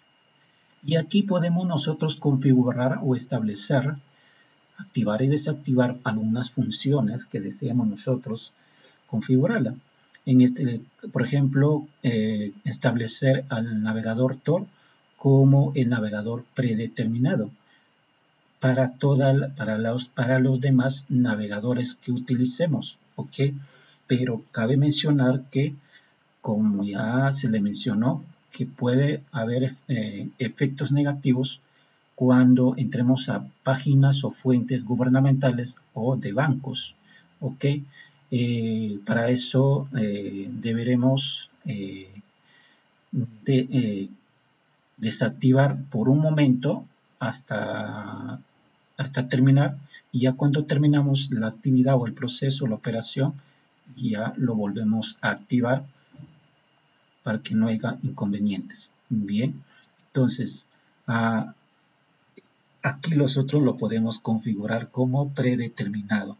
Y aquí podemos nosotros configurar o establecer, activar y desactivar algunas funciones que deseamos nosotros configurarla. En este, por ejemplo, eh, establecer al navegador Tor como el navegador predeterminado para, toda, para, los, para los demás navegadores que utilicemos, ¿ok? Pero cabe mencionar que, como ya se le mencionó, que puede haber eh, efectos negativos cuando entremos a páginas o fuentes gubernamentales o de bancos, ¿ok? Eh, para eso eh, deberemos eh, de, eh, desactivar por un momento hasta, hasta terminar, y ya cuando terminamos la actividad o el proceso, la operación, ya lo volvemos a activar para que no haya inconvenientes. Bien, entonces uh, aquí nosotros lo podemos configurar como predeterminado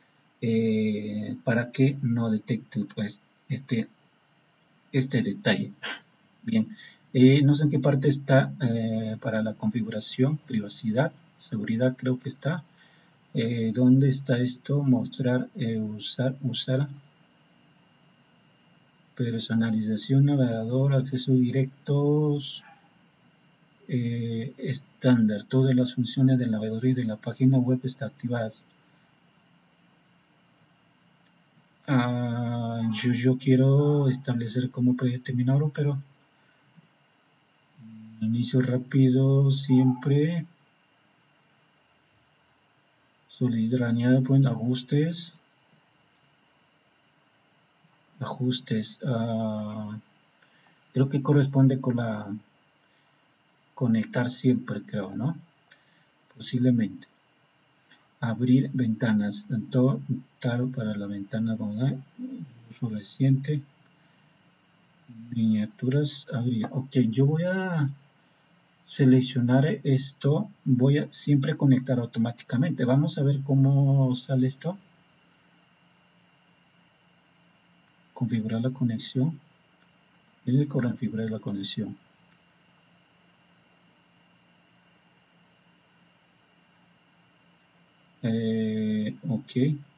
eh, para que no detecte pues este, este detalle. Bien, eh, no sé en qué parte está eh, para la configuración, privacidad, seguridad creo que está. Eh, ¿Dónde está esto? Mostrar, eh, usar, usar. Personalización, navegador, acceso directos, eh, estándar. Todas las funciones del navegador y de la página web están activadas. Ah, yo, yo quiero establecer como predeterminado, pero inicio rápido siempre. Solicitar añade pues, ajustes. Ajustes. Uh, creo que corresponde con la conectar siempre, creo, ¿no? Posiblemente. Abrir ventanas, tanto tal para la ventana ¿verdad? Uso reciente. Miniaturas, abrir. Ok, yo voy a seleccionar esto. Voy a siempre conectar automáticamente. Vamos a ver cómo sale esto. Configurar la conexión. Tiene que configurar la conexión. Eh, ok.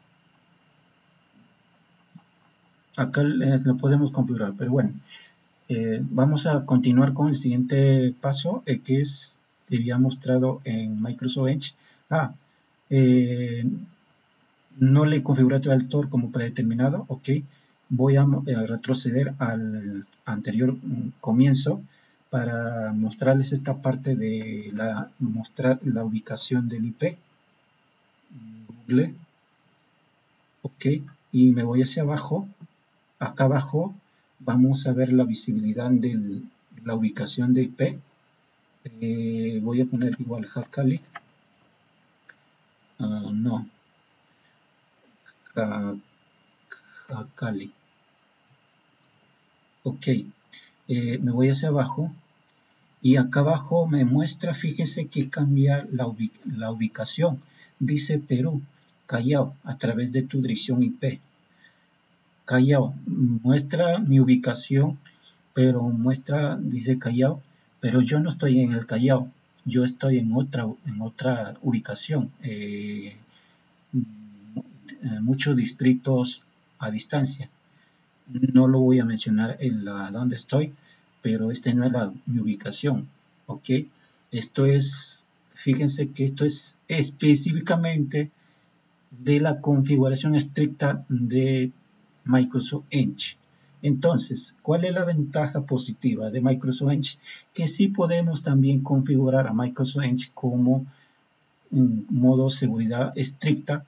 Acá eh, lo podemos configurar, pero bueno. Eh, vamos a continuar con el siguiente paso, eh, que es que había mostrado en Microsoft Edge. Ah, eh, no le configuré el Tor como predeterminado, ok. Voy a eh, retroceder al anterior um, comienzo para mostrarles esta parte de la, mostrar la ubicación del I P. Google, ok, y me voy hacia abajo. Acá abajo vamos a ver la visibilidad de la ubicación de I P. Eh, voy a poner igual Hakalik. Uh, no. Hakalik. Ok. Eh, me voy hacia abajo. Y acá abajo me muestra, fíjese que cambia la, ubic la ubicación. Dice Perú, Callao, a través de tu dirección I P. Callao, muestra mi ubicación, pero muestra, dice Callao, pero yo no estoy en el Callao, yo estoy en otra, en otra ubicación, eh, muchos distritos a distancia. No lo voy a mencionar en la donde estoy, pero esta no es la, mi ubicación, ¿ok? Esto es, fíjense que esto es específicamente de la configuración estricta de Microsoft Edge. Entonces, ¿cuál es la ventaja positiva de Microsoft Edge? Que sí podemos también configurar a Microsoft Edge como en modo seguridad estricta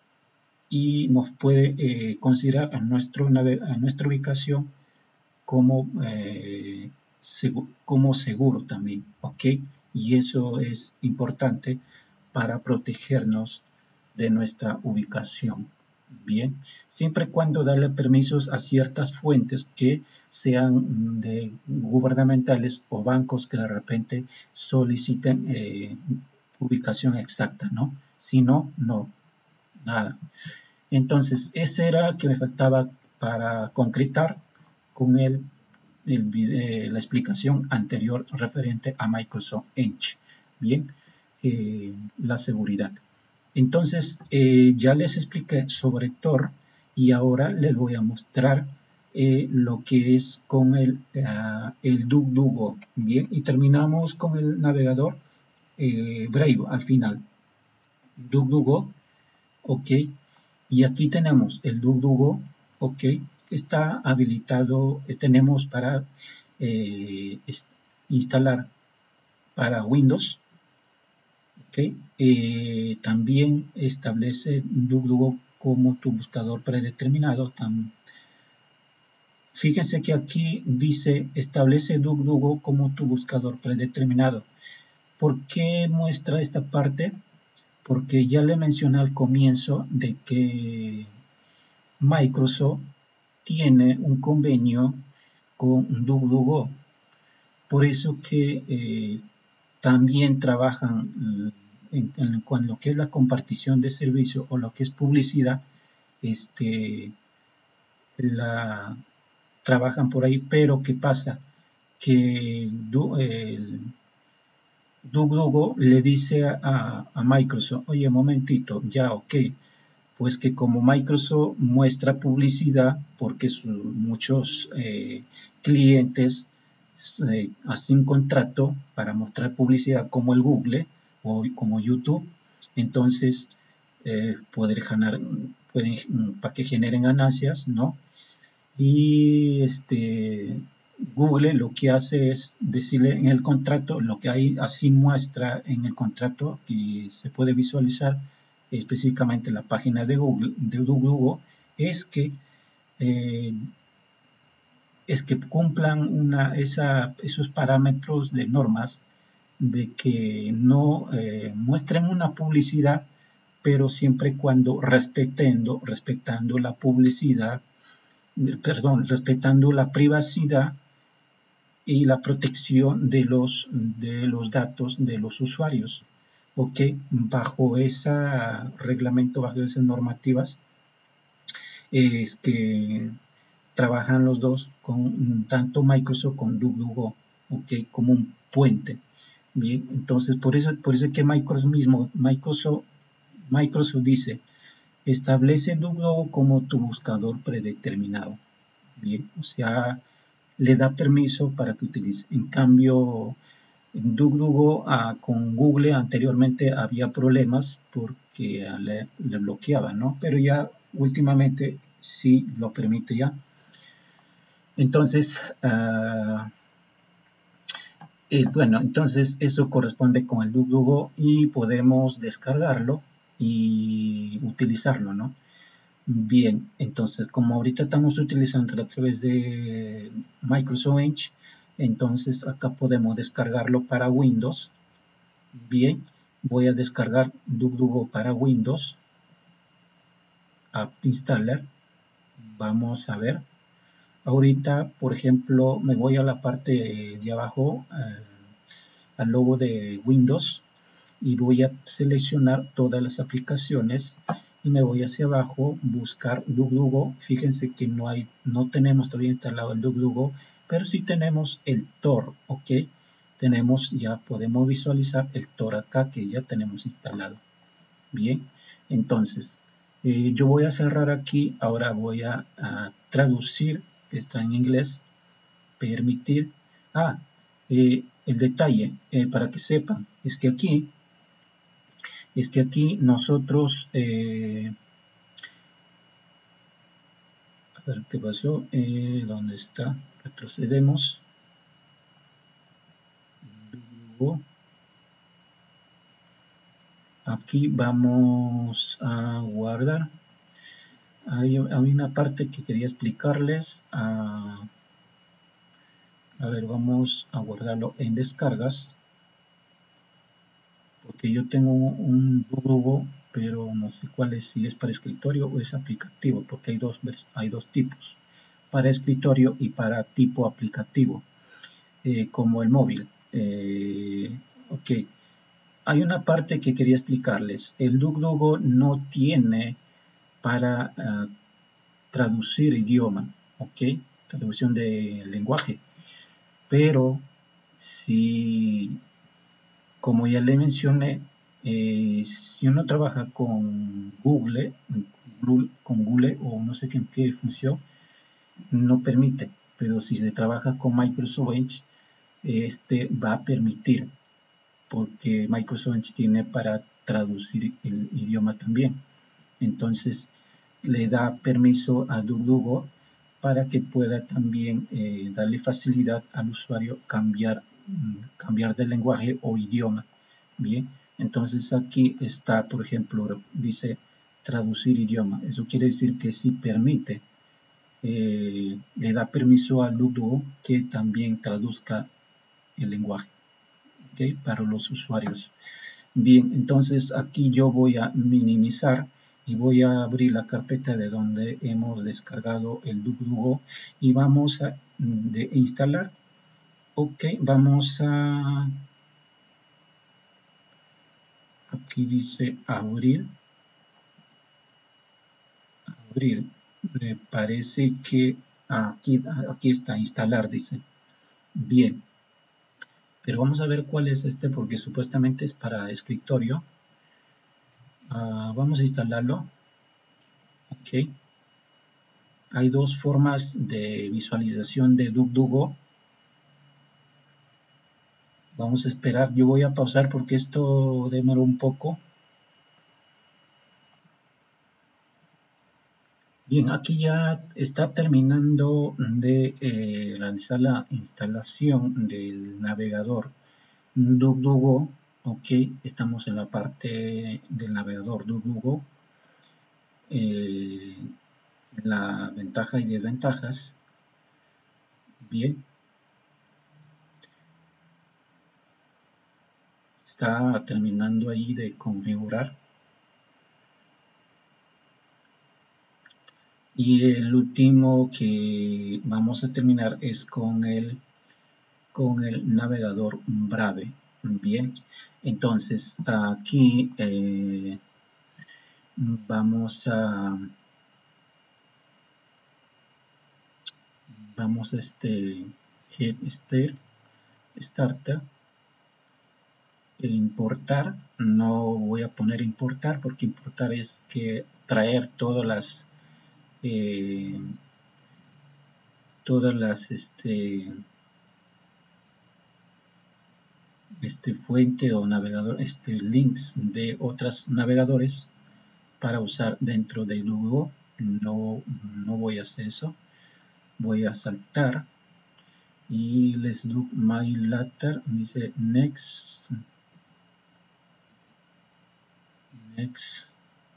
y nos puede eh, considerar a, nuestro, a nuestra ubicación como, eh, segu como seguro también, ¿ok? Y eso es importante para protegernos de nuestra ubicación. Bien, siempre y cuando darle permisos a ciertas fuentes que sean de gubernamentales o bancos que de repente soliciten eh, ubicación exacta, ¿no? Si no, no, nada. Entonces, ese era que me faltaba para concretar con el, el eh, la explicación anterior referente a Microsoft Edge. Bien, eh, la seguridad. Entonces, eh, ya les expliqué sobre Tor y ahora les voy a mostrar eh, lo que es con el, uh, el DuckDuckGo. Bien, y terminamos con el navegador eh, Brave al final. DuckDuckGo, ok. Y aquí tenemos el DuckDuckGo, ok. Está habilitado, eh, tenemos para eh, instalar para Windows. Okay. Eh, también establece DuckDuckGo como tu buscador predeterminado. Tam Fíjense que aquí dice establece DuckDuckGo como tu buscador predeterminado. ¿Por qué muestra esta parte? Porque ya le mencioné al comienzo de que Microsoft tiene un convenio con DuckDuckGo. Por eso que eh, también trabajan en, en, en lo que es la compartición de servicio o lo que es publicidad, este, la trabajan por ahí, pero ¿qué pasa? Que du, el DuckDuckGo le dice a, a Microsoft, oye, momentito, ya, ok, pues que como Microsoft muestra publicidad, porque su, muchos eh, clientes eh, hacen contrato para mostrar publicidad como el Google o como YouTube, entonces eh, poder ganar, pueden, para que generen ganancias, ¿no? Y este Google lo que hace es decirle en el contrato, lo que hay así muestra en el contrato y se puede visualizar específicamente la página de Google, de Google, es que eh, es que cumplan una, esa, esos parámetros de normas de que no eh, muestren una publicidad, pero siempre y cuando respetando, respetando la publicidad, perdón, respetando la privacidad y la protección de los, de los datos de los usuarios. Ok, bajo ese reglamento, bajo esas normativas, es que trabajan los dos con tanto Microsoft con DuckDuckGo, ok, como un puente. Bien, entonces por eso, por eso es que Microsoft mismo, Microsoft, Microsoft dice, establece DuckDuckGo como tu buscador predeterminado. Bien, o sea, le da permiso para que utilice. En cambio, en DuckDuckGo ah, con Google anteriormente había problemas porque ah, le, le bloqueaba, ¿no? Pero ya últimamente sí lo permite ya. Entonces, uh, eh, bueno, entonces eso corresponde con el DuckDuckGo y podemos descargarlo y utilizarlo, ¿no? Bien, entonces como ahorita estamos utilizando a través de Microsoft Edge, entonces acá podemos descargarlo para Windows. Bien, voy a descargar DuckDuckGo para Windows, App Installer. Vamos a ver. Ahorita, por ejemplo, me voy a la parte de abajo, al, al logo de Windows, y voy a seleccionar todas las aplicaciones y me voy hacia abajo, buscar DuckDuckGo. Fíjense que no hay, no tenemos todavía instalado el DuckDuckGo, pero sí tenemos el Tor, ¿ok? Tenemos, ya podemos visualizar el Tor acá que ya tenemos instalado. Bien, entonces eh, yo voy a cerrar aquí, ahora voy a, a traducir, que está en inglés, permitir. Ah, eh, el detalle, eh, para que sepan, es que aquí es que aquí nosotros, eh, ver qué pasó. Eh, ¿Dónde está? Retrocedemos. Aquí vamos a guardar. Hay, hay una parte que quería explicarles. A, a ver, vamos a guardarlo en descargas. Porque yo tengo un DuckDuckGo, pero no sé cuál es, si es para escritorio o es aplicativo, porque hay dos, hay dos tipos, para escritorio y para tipo aplicativo, eh, como el móvil. Eh, ok, hay una parte que quería explicarles. El DuckDuckGo no tiene para uh, traducir idioma, ok, traducción de lenguaje, pero si, como ya le mencioné, eh, si uno trabaja con Google, con Google o no sé en qué función, no permite, pero si se trabaja con Microsoft Edge, este va a permitir, porque Microsoft Edge tiene para traducir el idioma también. Entonces le da permiso a DuckDuckGo para que pueda también eh, darle facilidad al usuario cambiar, cambiar de lenguaje o idioma. Bien, entonces aquí está, por ejemplo, dice traducir idioma. Eso quiere decir que sí permite, eh, le da permiso al DuckDuckGo que también traduzca el lenguaje, ¿okay?, para los usuarios. Bien, entonces aquí yo voy a minimizar y voy a abrir la carpeta de donde hemos descargado el DuckDuckGo y vamos a de instalar. Ok, vamos a, aquí dice abrir, abrir, me parece que aquí, aquí está, instalar, dice. Bien, pero vamos a ver cuál es este, porque supuestamente es para escritorio. Uh, vamos a instalarlo. Ok. Hay dos formas de visualización de DuckDuckGo. Vamos a esperar, yo voy a pausar porque esto demoró un poco. Bien, aquí ya está terminando de eh, realizar la instalación del navegador DuckDuckGo. Ok, estamos en la parte del navegador DuckDuckGo. Eh, la ventaja y desventajas. Bien. Está terminando ahí de configurar. Y el último que vamos a terminar es con el, con el navegador Brave. Bien, entonces aquí eh, vamos a vamos a este Get Starter e importar. No voy a poner importar porque importar es que traer todas las eh, todas las este este fuente o navegador, este links de otros navegadores para usar dentro de DuckDuckGo. No, no voy a hacer eso. Voy a saltar y let's do my later. Dice next, next,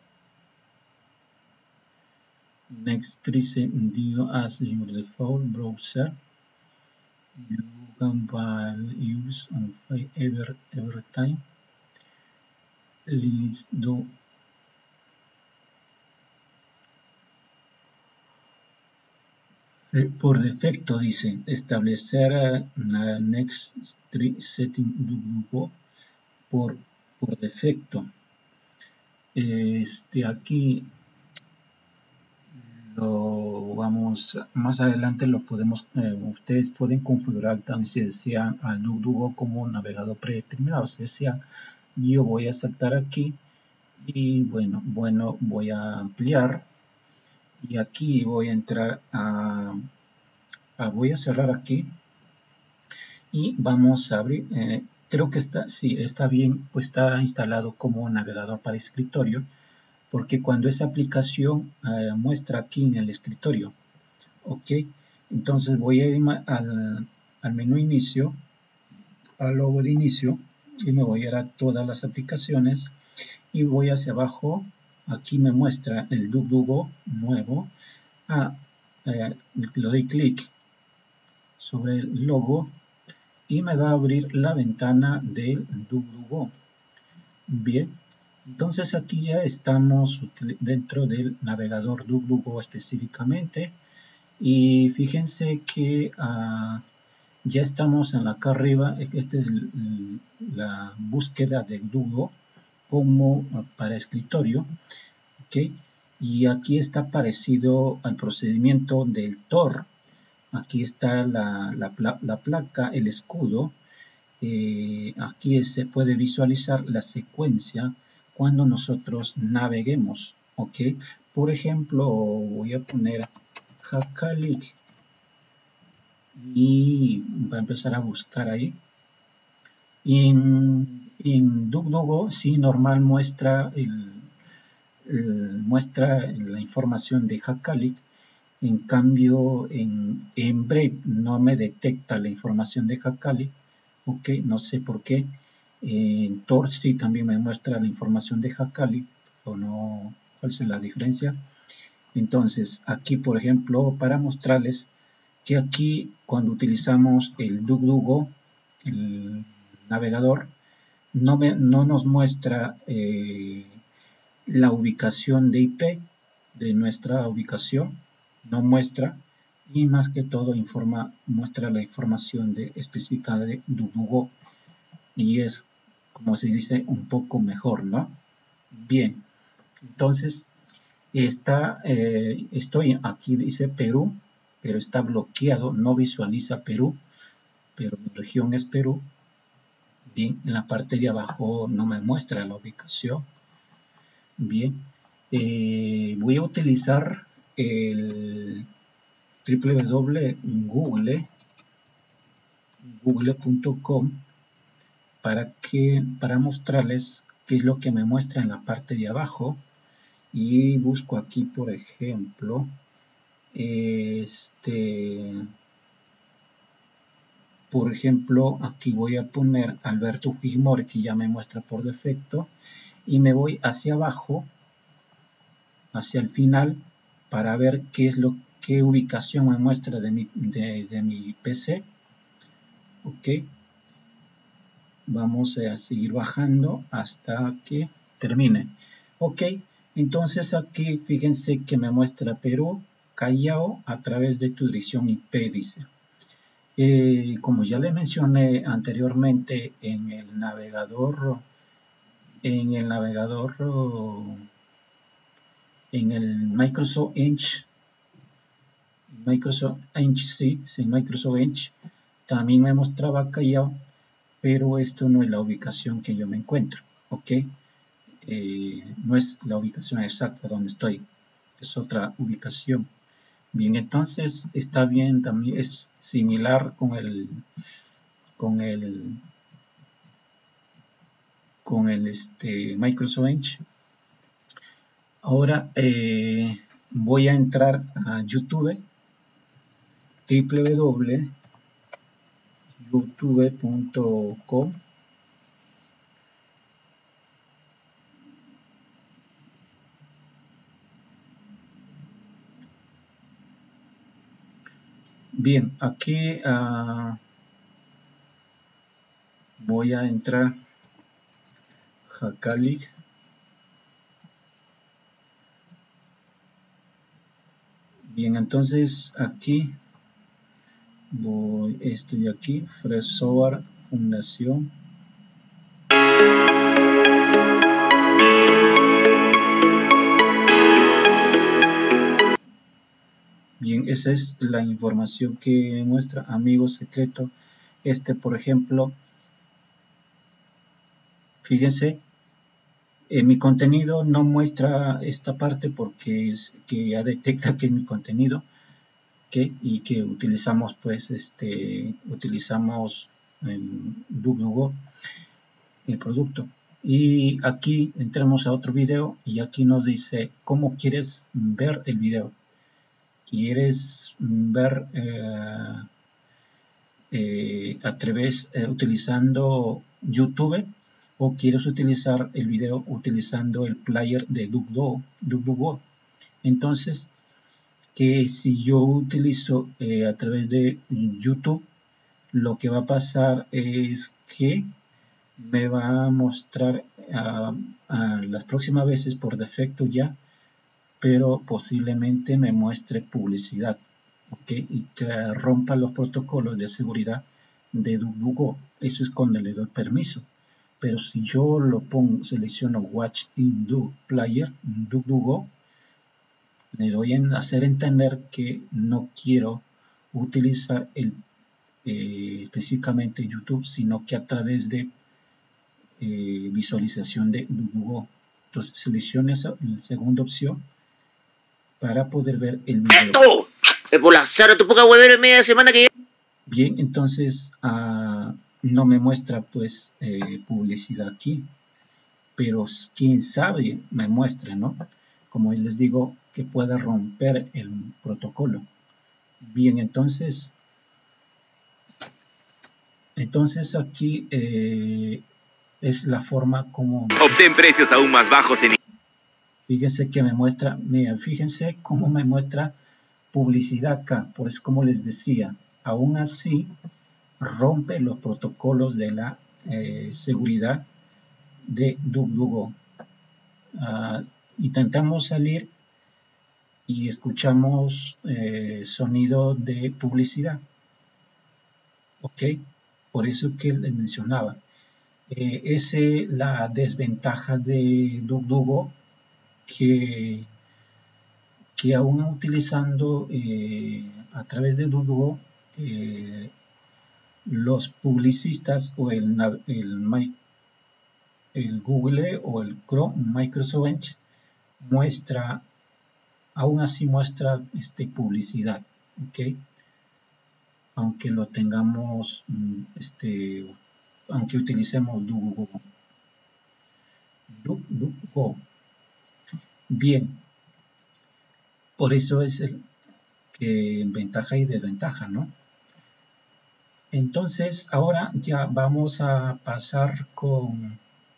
next dice do as your default browser. You can use on every every time. Let's do por defecto, dice establecer uh, next setting DuckDuckGo por, por defecto. Este aquí lo vamos más adelante lo podemos eh, ustedes pueden configurar también si desean al DuckDuckGo como navegador predeterminado. Si desean, yo voy a saltar aquí y bueno, bueno voy a ampliar y aquí voy a entrar a Ah, voy a cerrar aquí y vamos a abrir, eh, creo que está, sí, está bien, pues está instalado como navegador para escritorio, porque cuando esa aplicación eh, muestra aquí en el escritorio, ok. Entonces voy a ir al, al menú inicio, al logo de inicio, y me voy a ir a todas las aplicaciones y voy hacia abajo. Aquí me muestra el DuckDuckGo nuevo. Ah, eh, le doy clic sobre el logo y me va a abrir la ventana del DuckDuckGo. Bien, entonces aquí ya estamos dentro del navegador DuckDuckGo específicamente, y fíjense que uh, ya estamos en la acá arriba. Esta es la búsqueda de DuckDuckGo como para escritorio, ¿ok? Y aquí está parecido al procedimiento del Tor. Aquí está la, la, la placa, el escudo. Eh, aquí se puede visualizar la secuencia cuando nosotros naveguemos, ¿ok? Por ejemplo, voy a poner Hackalink y va a empezar a buscar ahí. En, en DuckDuckGo sí normal muestra, el, el, muestra la información de Hackalink. En cambio en, en Brave no me detecta la información de Hackalink, ok, no sé por qué. En Tor sí también me muestra la información de Hackalink, o no, ¿cuál es la diferencia? Entonces aquí, por ejemplo, para mostrarles que aquí cuando utilizamos el DuckDuckGo, el navegador, no, me, no nos muestra eh, la ubicación de I P de nuestra ubicación, no muestra, y más que todo informa, muestra la información de, específica de DuckDuckGo, y es, como se dice, un poco mejor, ¿no? Bien, entonces está, eh, estoy aquí, dice Perú, pero está bloqueado, no visualiza Perú, pero mi región es Perú. Bien, en la parte de abajo no me muestra la ubicación. Bien, eh, voy a utilizar el www punto google punto com para que para mostrarles qué es lo que me muestra en la parte de abajo, y busco aquí, por ejemplo, este por ejemplo aquí voy a poner Alberto Fujimori, que ya me muestra por defecto, y me voy hacia abajo, hacia el final, para ver qué es lo qué ubicación me muestra de mi, de, de mi P C. Ok, vamos a seguir bajando hasta que termine. Ok, entonces aquí fíjense que me muestra Perú, Callao, a través de tu dirección I P, dice. Eh, como ya le mencioné anteriormente, en el navegador, en el navegador, en el Microsoft Edge, Microsoft Edge, sí, sí, Microsoft Edge, también me mostraba Callao, pero esto no es la ubicación que yo me encuentro, ok, eh, no es la ubicación exacta donde estoy, es otra ubicación. Bien, entonces está bien, también es similar con el con el con el este Microsoft Edge. Ahora eh, voy a entrar a YouTube, w w w punto youtube punto com. Bien, aquí uh, voy a entrar Hackalink. Bien, entonces aquí voy, estoy aquí, Fresh Software Fundación. Bien, esa es la información que muestra amigo secreto. Este, por ejemplo, fíjense, en mi contenido no muestra esta parte porque es, que ya detecta que es mi contenido, ¿okay? Y que utilizamos, pues, este, utilizamos en DuckDuckGo el producto. Y aquí entramos a otro video y aquí nos dice cómo quieres ver el video. quieres ver eh, eh, a través eh, utilizando YouTube, o quieres utilizar el video utilizando el player de DuckDuckGo. Entonces, que si yo utilizo eh, a través de YouTube, lo que va a pasar es que me va a mostrar uh, uh, las próximas veces por defecto ya, pero posiblemente me muestre publicidad, ¿ok? Y que rompa los protocolos de seguridad de DuckDuckGo. Eso es cuando le doy permiso. Pero si yo lo pongo, selecciono Watch in Do Player, DuckDuckGo, le doy a hacer entender que no quiero utilizar el, eh, específicamente YouTube, sino que a través de eh, visualización de DuckDuckGo. Entonces selecciono esa la segunda opción para poder ver el video. ¡Esto! Es por la zara tu poca huevera en media semana que... Bien, entonces uh, no me muestra pues eh, publicidad aquí, pero quién sabe me muestra, ¿no? Como les digo, que pueda romper el protocolo. Bien, entonces, entonces aquí eh, es la forma como... Obtén precios aún más bajos en... Fíjense que me muestra, mira, fíjense cómo me muestra publicidad acá, pues como les decía, aún así rompe los protocolos de la eh, seguridad de DuckDuckGo. Uh, intentamos salir y escuchamos eh, sonido de publicidad, ok, por eso que les mencionaba. Eh, esa es la desventaja de DuckDuckGo, que que aún utilizando eh, a través de DuckDuckGo, eh, los publicistas o el, el, el Google o el Chrome, Microsoft Edge, muestra, aún así muestra este, publicidad, ¿ok? Aunque lo tengamos, este, aunque utilicemos DuckDuckGo. DuckDuckGo. Bien, por eso es el que ventaja y desventaja, ¿no? Entonces, ahora ya vamos a pasar con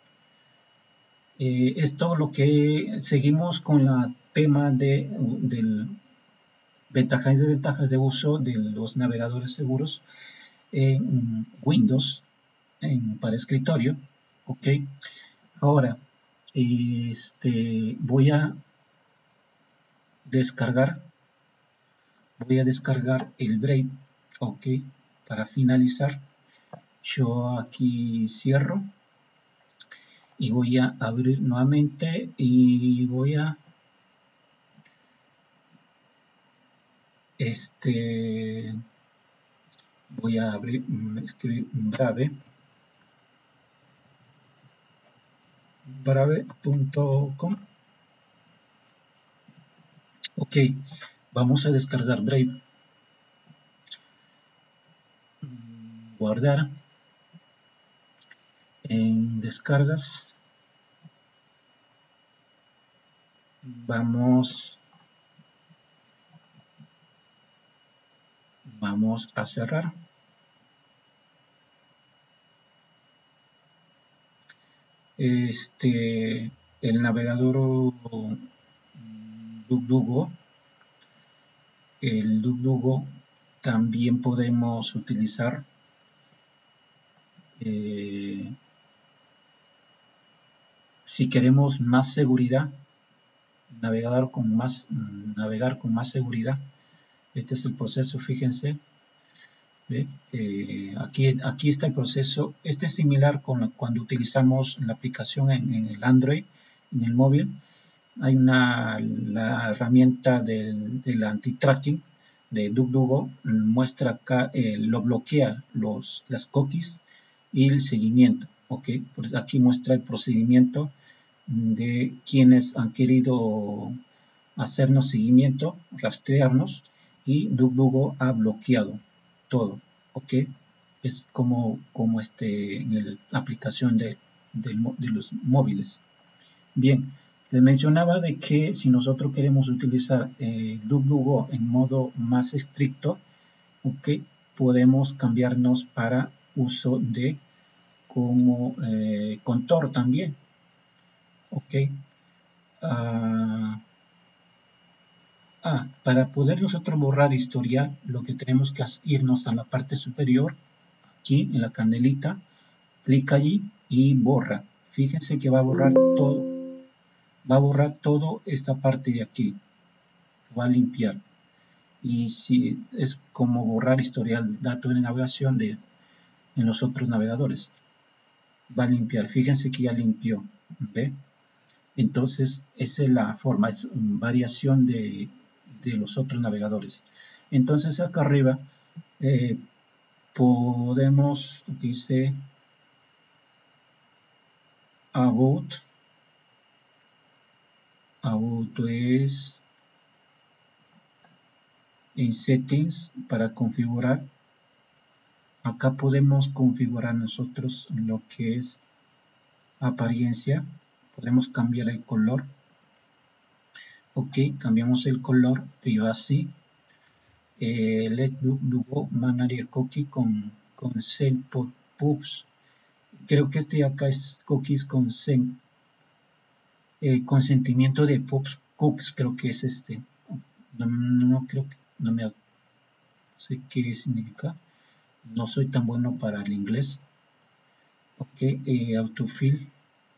eh, esto, lo que seguimos con el tema de del ventajas y desventajas de uso de los navegadores seguros en Windows en, para escritorio, ok. Ahora, este, voy a descargar, voy a descargar el Brave, ok, para finalizar. Yo aquí cierro y voy a abrir nuevamente y voy a este voy a abrir escribir brave brave punto com. Ok, vamos a descargar Brave, guardar en descargas. Vamos vamos a cerrar. Este el navegador DuckDuckGo, el DuckDuckGo también podemos utilizar eh, si queremos más seguridad, navegar con más navegar con más seguridad. Este es el proceso, fíjense. ¿Ve? Eh, aquí, aquí está el proceso. Este es similar con la, cuando utilizamos la aplicación en, en el Android, en el móvil. Hay una la herramienta del, del anti-tracking de DuckDuckGo, muestra acá, eh, lo bloquea los, las cookies y el seguimiento. Ok, pues aquí muestra el procedimiento de quienes han querido hacernos seguimiento, rastrearnos, y DuckDuckGo ha bloqueado todo, ok. Es como, como este, en la aplicación de, de, de los móviles. Bien, Les mencionaba de que si nosotros queremos utilizar eh, DuckDuckGo en modo más estricto, okay, podemos cambiarnos para uso de como eh, con Tor también. Ok. Uh, ah, para poder nosotros borrar historial, lo que tenemos que es irnos a la parte superior, aquí en la candelita, clic allí y borra. Fíjense que va a borrar todo, va a borrar toda esta parte de aquí, va a limpiar. Y si es como borrar historial dato de navegación de en los otros navegadores, va a limpiar. Fíjense que ya limpió, ¿ve? Entonces esa es la forma, es una variación de, de los otros navegadores. Entonces acá arriba eh, podemos, dice about, about es en settings para configurar. Acá podemos configurar nosotros lo que es apariencia, podemos cambiar el color. Ok, cambiamos el color, privacy, eh, let DuckDuckGo manage cookie con consent pubs. Creo que este acá es cookies consent, eh, consentimiento de pubs, cookies, creo que es este. No, no creo que, no me sé qué significa. No soy tan bueno para el inglés. Ok, eh, autofill,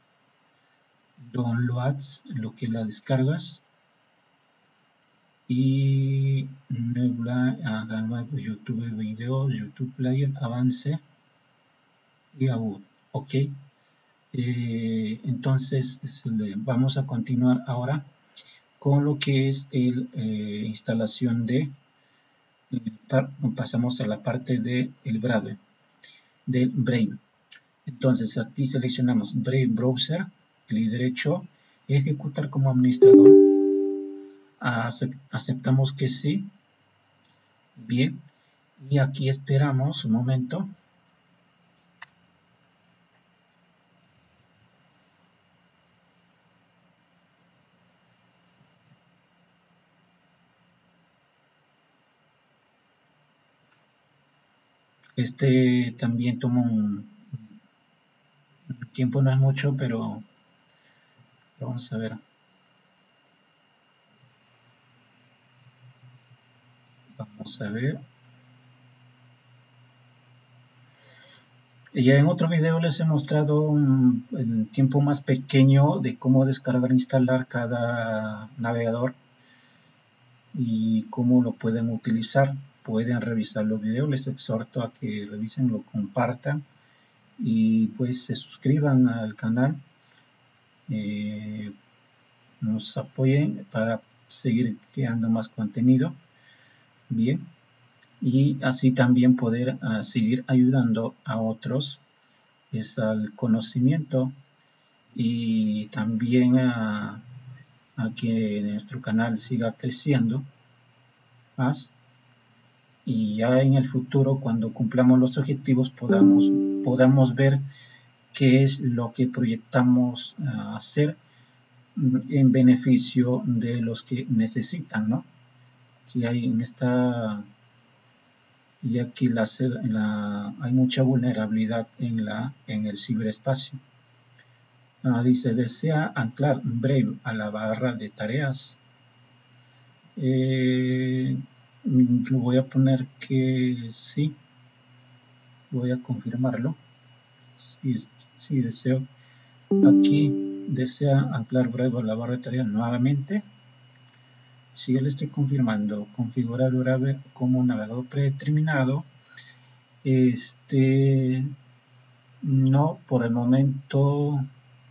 downloads, lo que la descargas. Y Nebula, YouTube videos, YouTube Player, avance y about. Ok, eh, entonces vamos a continuar ahora con lo que es el eh, instalación de, pasamos a la parte de el Brave, del Brave. Entonces aquí seleccionamos Brave Browser, clic derecho, ejecutar como administrador, aceptamos que sí, bien, y aquí esperamos un momento. Este también toma un, un tiempo, no es mucho, pero vamos a ver. Vamos a ver. Ya en otro video les he mostrado un, un tiempo más pequeño de cómo descargar e instalar cada navegador y cómo lo pueden utilizar. Pueden revisar los videos, les exhorto a que revisen, lo compartan y pues se suscriban al canal, eh, nos apoyen para seguir creando más contenido, bien, y así también poder uh, seguir ayudando a otros es al conocimiento y también a, a que nuestro canal siga creciendo más y ya en el futuro cuando cumplamos los objetivos podamos, podamos ver qué es lo que proyectamos uh, hacer en beneficio de los que necesitan, ¿no? Que hay en esta, ya que la, la, hay mucha vulnerabilidad en, la, en el ciberespacio. Ah, dice, desea anclar Brave a la barra de tareas. Eh, lo voy a poner que sí. Voy a confirmarlo. Sí, sí, deseo. Aquí desea anclar Brave a la barra de tareas nuevamente. Si yo le estoy confirmando, configurar Brave como navegador predeterminado. Este, no, por el momento,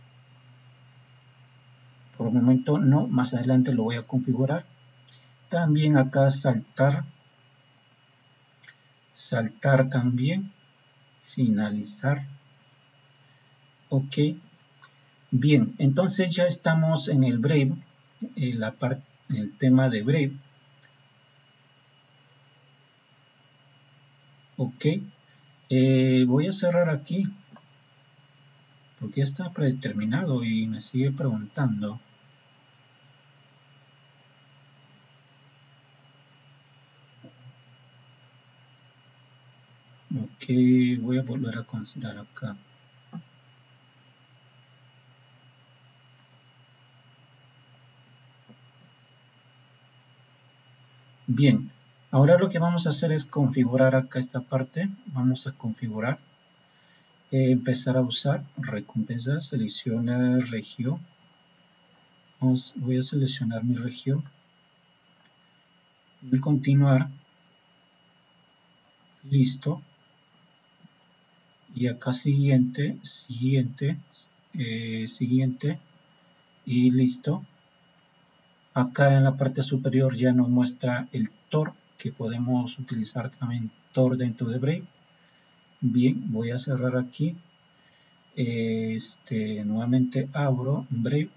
por el momento no, más adelante lo voy a configurar. También acá saltar, saltar también, finalizar. Ok, bien, entonces ya estamos en el Brave, en la parte, el tema de Brave. Ok, eh, voy a cerrar aquí porque ya está predeterminado y me sigue preguntando. Ok, voy a volver a considerar acá. Bien, ahora lo que vamos a hacer es configurar acá esta parte. Vamos a configurar, eh, empezar a usar recompensas, selecciona región. Vamos, voy a seleccionar mi región. Voy a continuar. Listo. Y acá siguiente, siguiente, eh, siguiente y listo. Acá en la parte superior ya nos muestra el Tor, que podemos utilizar también Tor dentro de Brave. Bien, voy a cerrar aquí. Este, nuevamente abro Brave.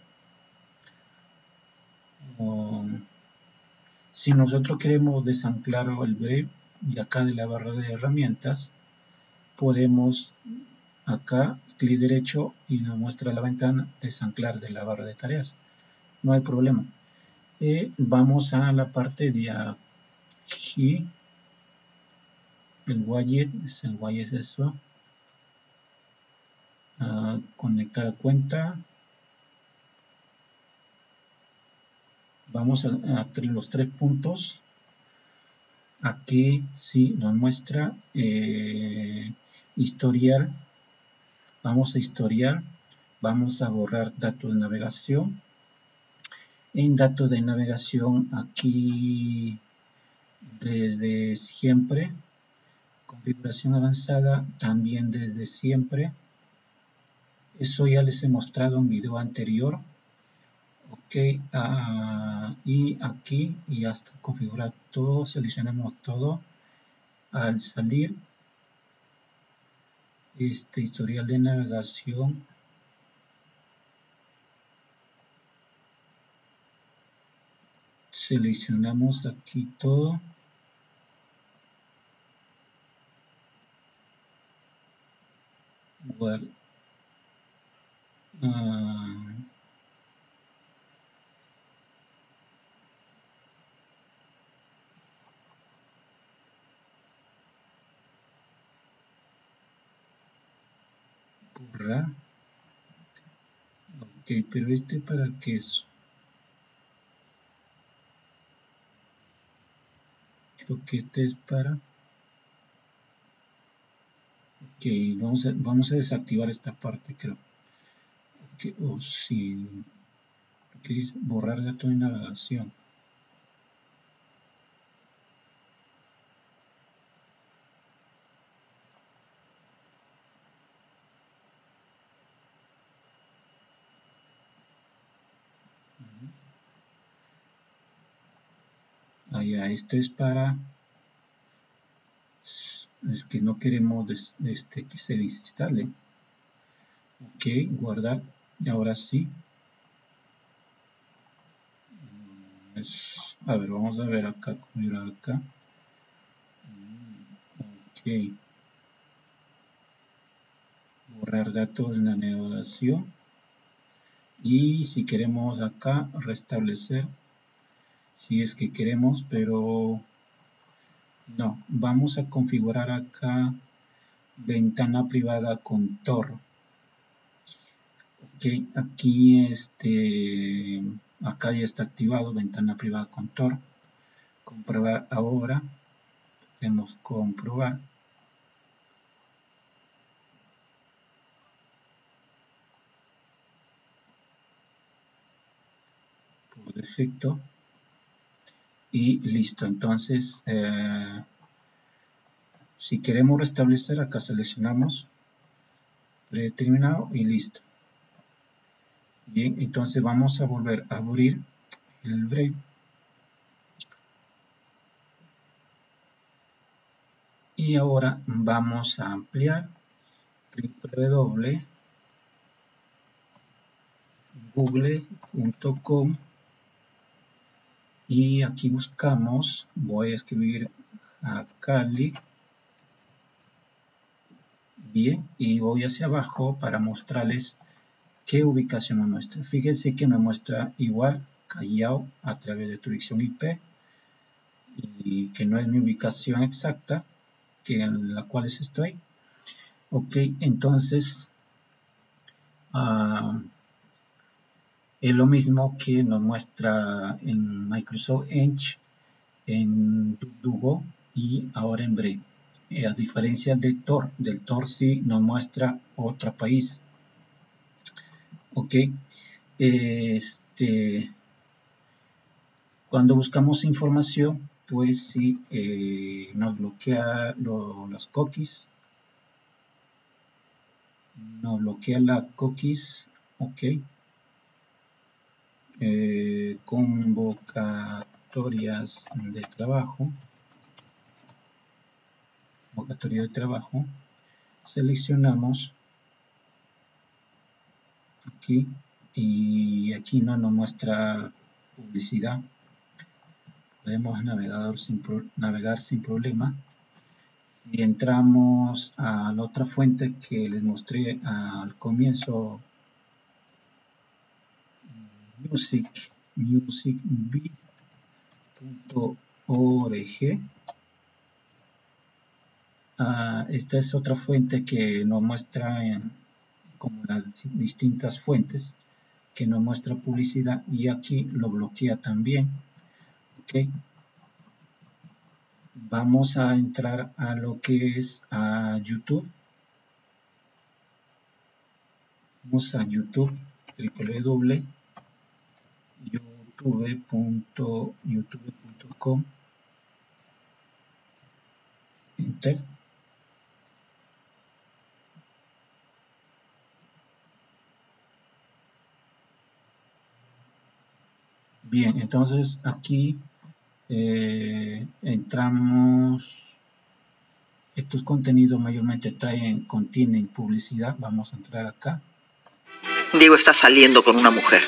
Um, si nosotros queremos desanclar el Brave, y acá de la barra de herramientas, podemos acá clic derecho y nos muestra la ventana desanclar de la barra de tareas. No hay problema. Eh, vamos a la parte de aquí. El widget, es el widget es eso. Uh, conectar a cuenta. Vamos a, a los tres puntos. Aquí sí nos muestra eh, historial. Vamos a historial. Vamos a borrar datos de navegación. En datos de navegación aquí desde siempre. Configuración avanzada también desde siempre. Eso ya les he mostrado en un video anterior. Ok, uh, y aquí y hasta configurar todo, seleccionamos todo. Al salir, este historial de navegación, seleccionamos aquí todo. Guard, uh, borrar. Ok, pero este para qué es. Creo que este es para. Ok, vamos a, vamos a desactivar esta parte, creo. Okay, o oh, sí. Que dice borrar datos de navegación. Allá, esto es para. Es que no queremos des, este, que se desinstale. Ok, guardar. Y ahora sí. Es, a ver, vamos a ver acá. Mirar acá. Ok. Borrar datos de navegación. Y si queremos acá restablecer. Si es que queremos, pero no. Vamos a configurar acá ventana privada con Tor. Ok, aquí este, acá ya está activado ventana privada con Tor. Comprobar ahora. Podemos comprobar. Por defecto. Y listo. Entonces, eh, si queremos restablecer, acá seleccionamos predeterminado y listo. Bien, entonces vamos a volver a abrir el Brave. Y ahora vamos a ampliar w w w punto google punto com y aquí buscamos, voy a escribir Hacali. Bien, y voy hacia abajo para mostrarles qué ubicación me muestra. Fíjense que me muestra igual Callao a través de tu dirección I P y que no es mi ubicación exacta. que en la cual estoy. Ok, entonces uh, es lo mismo que nos muestra en Microsoft Edge, en DuckDuckGo y ahora en Brave. Eh, a diferencia de Tor, del Tor sí nos muestra otro país. Ok, este, cuando buscamos información, pues sí eh, nos bloquea lo, las cookies, nos bloquea las cookies. Ok, eh, convocatorias de trabajo, convocatoria de trabajo, seleccionamos aquí y aquí no nos muestra publicidad, podemos navegar sin, pro, navegar sin problema. Si entramos a la otra fuente que les mostré al comienzo, music, musicbee punto org, uh, esta es otra fuente que nos muestra en, como las distintas fuentes, que nos muestra publicidad, y aquí lo bloquea también. Ok, vamos a entrar a lo que es a YouTube. Vamos a YouTube, w w w punto youtube punto youtube punto com, enter. Bien, entonces aquí eh, entramos. Estos contenidos mayormente traen, contienen publicidad. Vamos a entrar acá. Diego está saliendo con una mujer.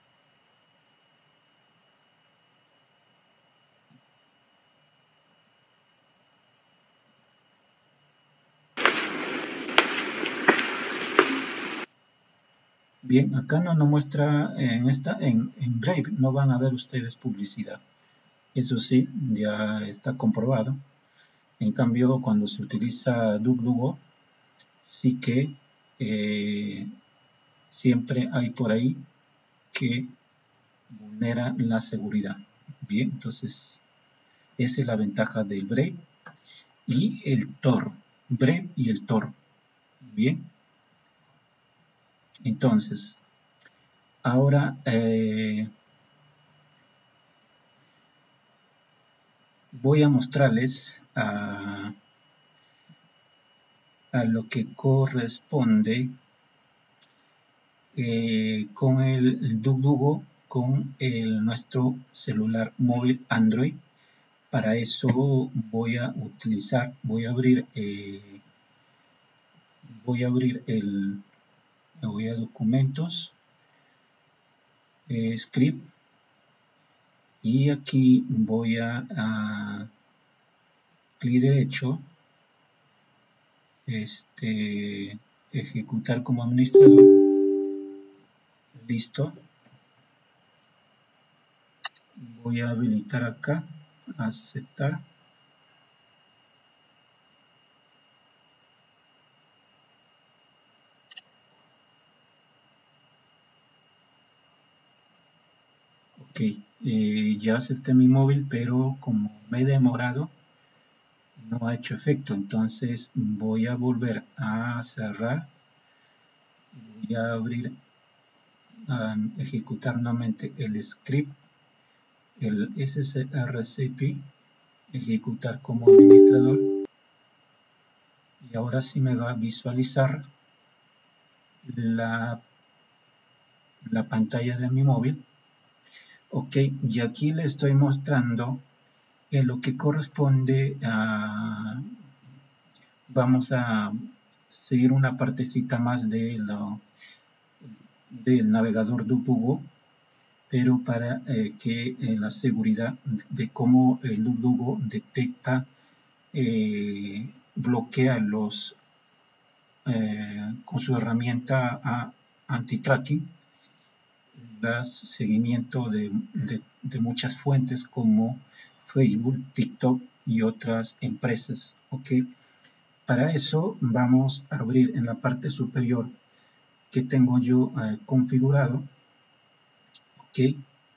Bien, acá no nos muestra en esta, en, en Brave, no van a ver ustedes publicidad. Eso sí, ya está comprobado. En cambio, cuando se utiliza DuckDuckGo, sí que eh, siempre hay por ahí que vulnera la seguridad. Bien, entonces esa es la ventaja del Brave y el Tor. Brave y el Tor. Bien, entonces ahora eh, voy a mostrarles a, a lo que corresponde eh, con el, el DuckDuckGo, con el, nuestro celular móvil Android. Para eso voy a utilizar, voy a abrir, eh, voy a abrir el, voy a documentos, eh, script, y aquí voy a, a clic derecho, este, ejecutar como administrador. Listo. Voy a habilitar acá, aceptar. Ok, eh, ya acepté mi móvil, pero como me he demorado, no ha hecho efecto. Entonces voy a volver a cerrar. Voy a abrir, a ejecutar nuevamente el script, el srcp, ejecutar como administrador. Y ahora sí me va a visualizar la, la pantalla de mi móvil. Ok, y aquí le estoy mostrando en lo que corresponde a, vamos a seguir una partecita más de lo, del navegador DuckDuckGo, pero para eh, que eh, la seguridad de cómo el DuckDuckGo detecta, eh, bloquea los eh, con su herramienta anti-tracking, das seguimiento de, de, de muchas fuentes como Facebook, TikTok y otras empresas. ¿Ok? Para eso vamos a abrir en la parte superior que tengo yo eh, configurado. Ok.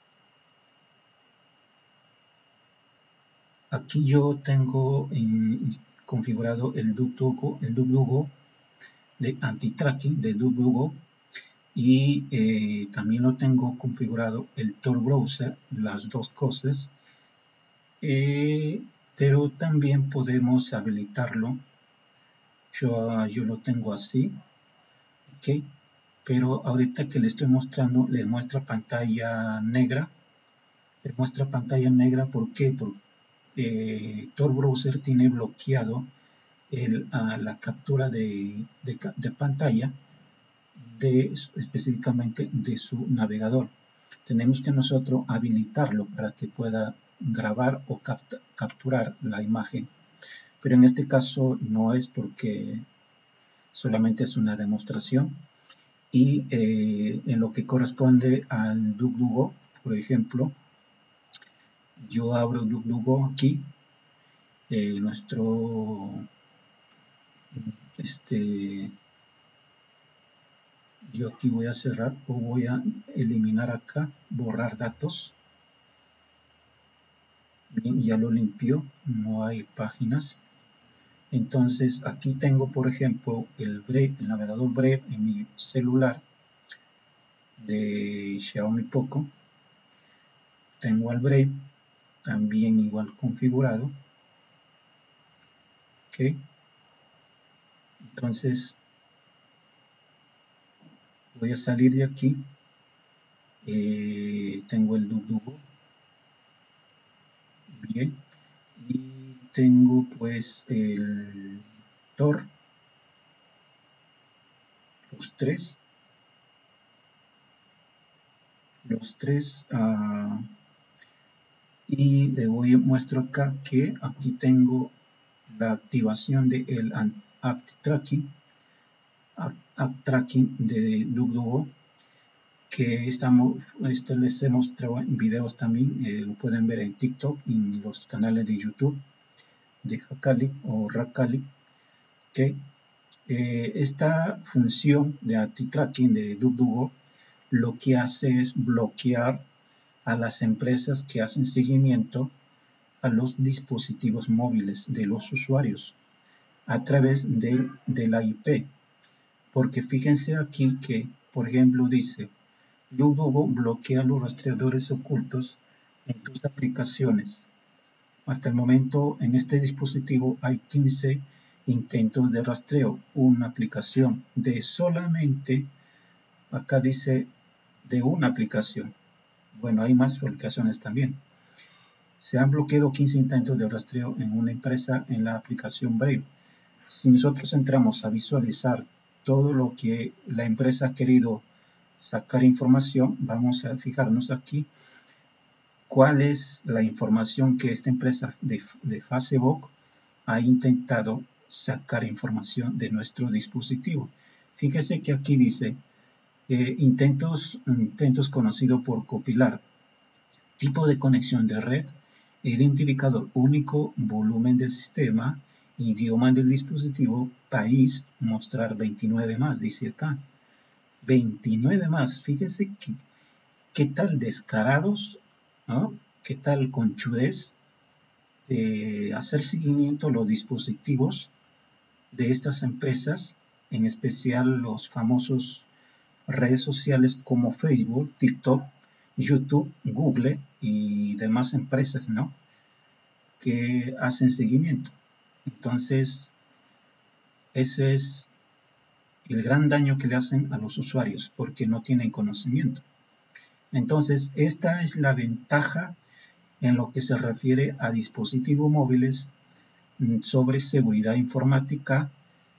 Aquí yo tengo eh, configurado el DuckDuckGo, el DuckDuckGo de anti-tracking de DuckDuckGo, y eh, también lo tengo configurado el Tor Browser, las dos cosas, eh, pero también podemos habilitarlo. Yo, yo lo tengo así, ok, pero ahorita que le estoy mostrando le muestra pantalla negra. Le muestra pantalla negra, ¿por qué? Porque eh, Tor Browser tiene bloqueado el, uh, la captura de, de, de pantalla de, específicamente de su navegador. Tenemos que nosotros habilitarlo para que pueda grabar o capt capturar la imagen, pero en este caso no es, porque solamente es una demostración. Y eh, en lo que corresponde al DuckDuckGo, por ejemplo, yo abro DuckDuckGo aquí, eh, nuestro este yo aquí voy a cerrar o voy a eliminar acá, borrar datos. Bien, ya lo limpió, no hay páginas. Entonces aquí tengo, por ejemplo, el Brave, el navegador Brave en mi celular de Xiaomi Poco. Tengo al Brave también igual configurado. Ok. Entonces voy a salir de aquí. Eh, tengo el DuckDuckGo. Bien. Y tengo pues el Tor. Los tres. Los tres. Uh, y le voy a muestro acá que aquí tengo la activación de el App Tracking, App Tracking de DuckDuckGo, que estamos, este les he mostrado en videos también, eh, lo pueden ver en TikTok y en los canales de YouTube de Hacali o Racali. Okay. Eh, esta función de App Tracking de DuckDuckGo lo que hace es bloquear a las empresas que hacen seguimiento a los dispositivos móviles de los usuarios a través de, de la I P, porque fíjense aquí que, por ejemplo, dice DuckDuckGo bloquea los rastreadores ocultos en tus aplicaciones. Hasta el momento en este dispositivo hay quince intentos de rastreo, una aplicación de solamente, acá dice de una aplicación, bueno, hay más aplicaciones también. Se han bloqueado quince intentos de rastreo en una empresa en la aplicación Brave. Si nosotros entramos a visualizar todo lo que la empresa ha querido sacar información, vamos a fijarnos aquí cuál es la información que esta empresa de, de Facebook ha intentado sacar información de nuestro dispositivo. Fíjese que aquí dice eh, intentos, intentos conocido por compilar, tipo de conexión de red, identificador único, volumen del sistema, idioma del dispositivo, país, mostrar veintinueve más, dice acá. veintinueve más, fíjense que, qué tal descarados, ¿no? Qué tal conchudez de hacer seguimiento a los dispositivos de estas empresas, en especial los famosos redes sociales como Facebook, TikTok, YouTube, Google y demás empresas, ¿no? Que hacen seguimiento. Entonces, ese es el gran daño que le hacen a los usuarios, porque no tienen conocimiento. Entonces, esta es la ventaja en lo que se refiere a dispositivos móviles sobre seguridad informática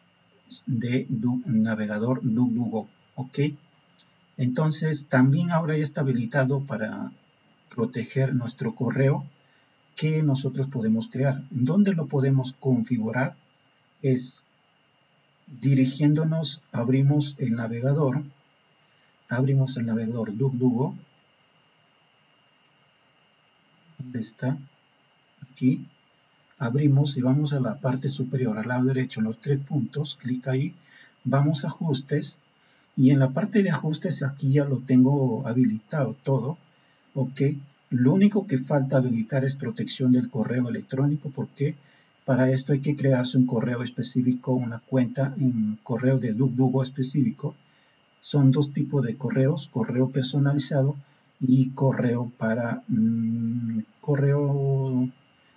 de du navegador DuckDuckGo. ¿Ok? Entonces, también ahora ya está habilitado para proteger nuestro correo que nosotros podemos crear. ¿Dónde lo podemos configurar? Es dirigiéndonos, abrimos el navegador, abrimos el navegador DuckDuckGo. ¿Dónde está? Aquí. abrimos y vamos a la parte superior, al lado derecho, en los tres puntos, clic ahí, vamos a ajustes, y en la parte de ajustes aquí ya lo tengo habilitado todo, ok. Lo único que falta habilitar es protección del correo electrónico, porque para esto hay que crearse un correo específico, una cuenta en correo de DuckDugo específico. Son dos tipos de correos, correo personalizado y correo para mmm, correo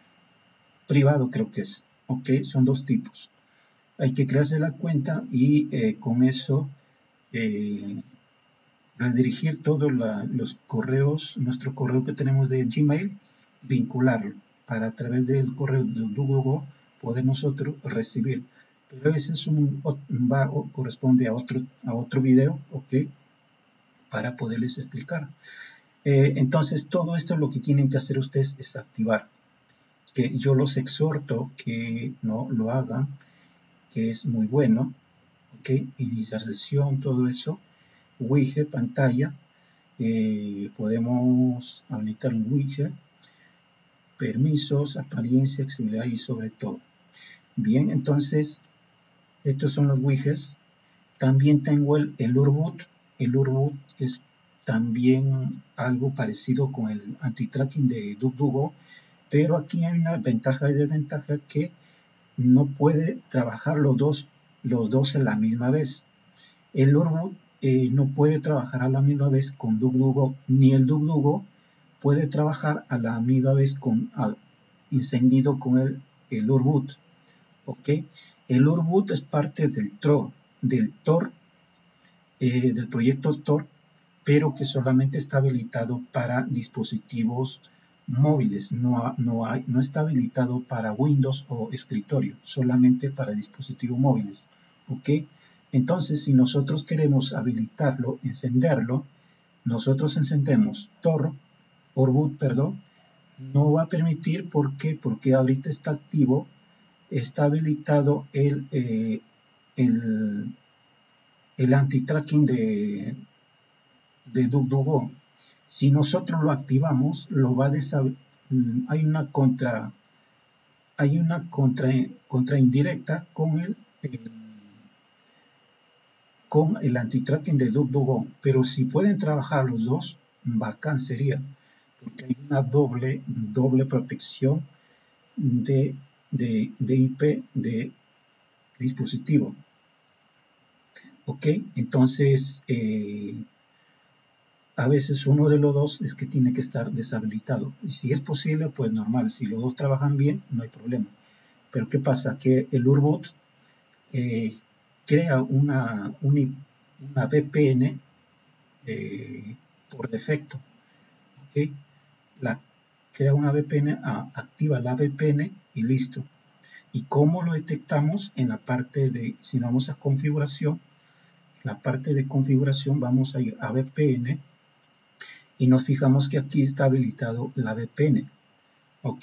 privado, creo que es, ok, son dos tipos. Hay que crearse la cuenta y eh, con eso eh, redirigir todos la, los correos, nuestro correo que tenemos de Gmail, vincularlo para a través del correo de DuckDugo poder nosotros recibir. Pero ese es un, va, corresponde a otro, a otro video, ok, para poderles explicar. Eh, entonces todo esto lo que tienen que hacer ustedes es activar, que yo los exhorto que no lo hagan, que es muy bueno, ok, iniciar sesión, todo eso, widget, pantalla, eh, podemos habilitar un widget, permisos, apariencia, accesibilidad y sobre todo. Bien, entonces estos son los widgets. También tengo el, el URBoot. El URBoot es también algo parecido con el anti-tracking de DuckDugo, pero aquí hay una ventaja y desventaja, que no puede trabajar los dos, los dos a la misma vez. El URBoot eh, no puede trabajar a la misma vez con DuckDugo, ni el DuckDugo puede trabajar a la misma vez con ah, encendido con el, el URBoot. ¿Okay? El URBoot es parte del Tor, del Tor, eh, del proyecto Tor, pero que solamente está habilitado para dispositivos móviles, no, no, hay, no está habilitado para Windows o escritorio, solamente para dispositivos móviles. ¿Okay? Entonces, si nosotros queremos habilitarlo, encenderlo, nosotros encendemos Tor, URBoot, perdón, no va a permitir, ¿por qué? Porque ahorita está activo, está habilitado el, eh, el, el anti-tracking de, de DuckDugo. Si nosotros lo activamos, lo va a deshabilitar. Hay una contra, hay una contra, contra indirecta con el, el con el anti-tracking de DuckDugo, pero si pueden trabajar los dos, bacán sería, porque hay una doble, doble protección de, de, de I P de dispositivo. Ok, entonces eh, a veces uno de los dos es que tiene que estar deshabilitado, y si es posible, pues normal, si los dos trabajan bien, no hay problema. Pero ¿qué pasa? Que el URBoot eh, crea una, una, una V P N eh, por defecto, ¿okay? La, crea una V P N, ah, activa la V P N y listo. ¿Y cómo lo detectamos? En la parte de, si vamos a configuración, en la parte de configuración vamos a ir a V P N y nos fijamos que aquí está habilitado la V P N, ¿ok?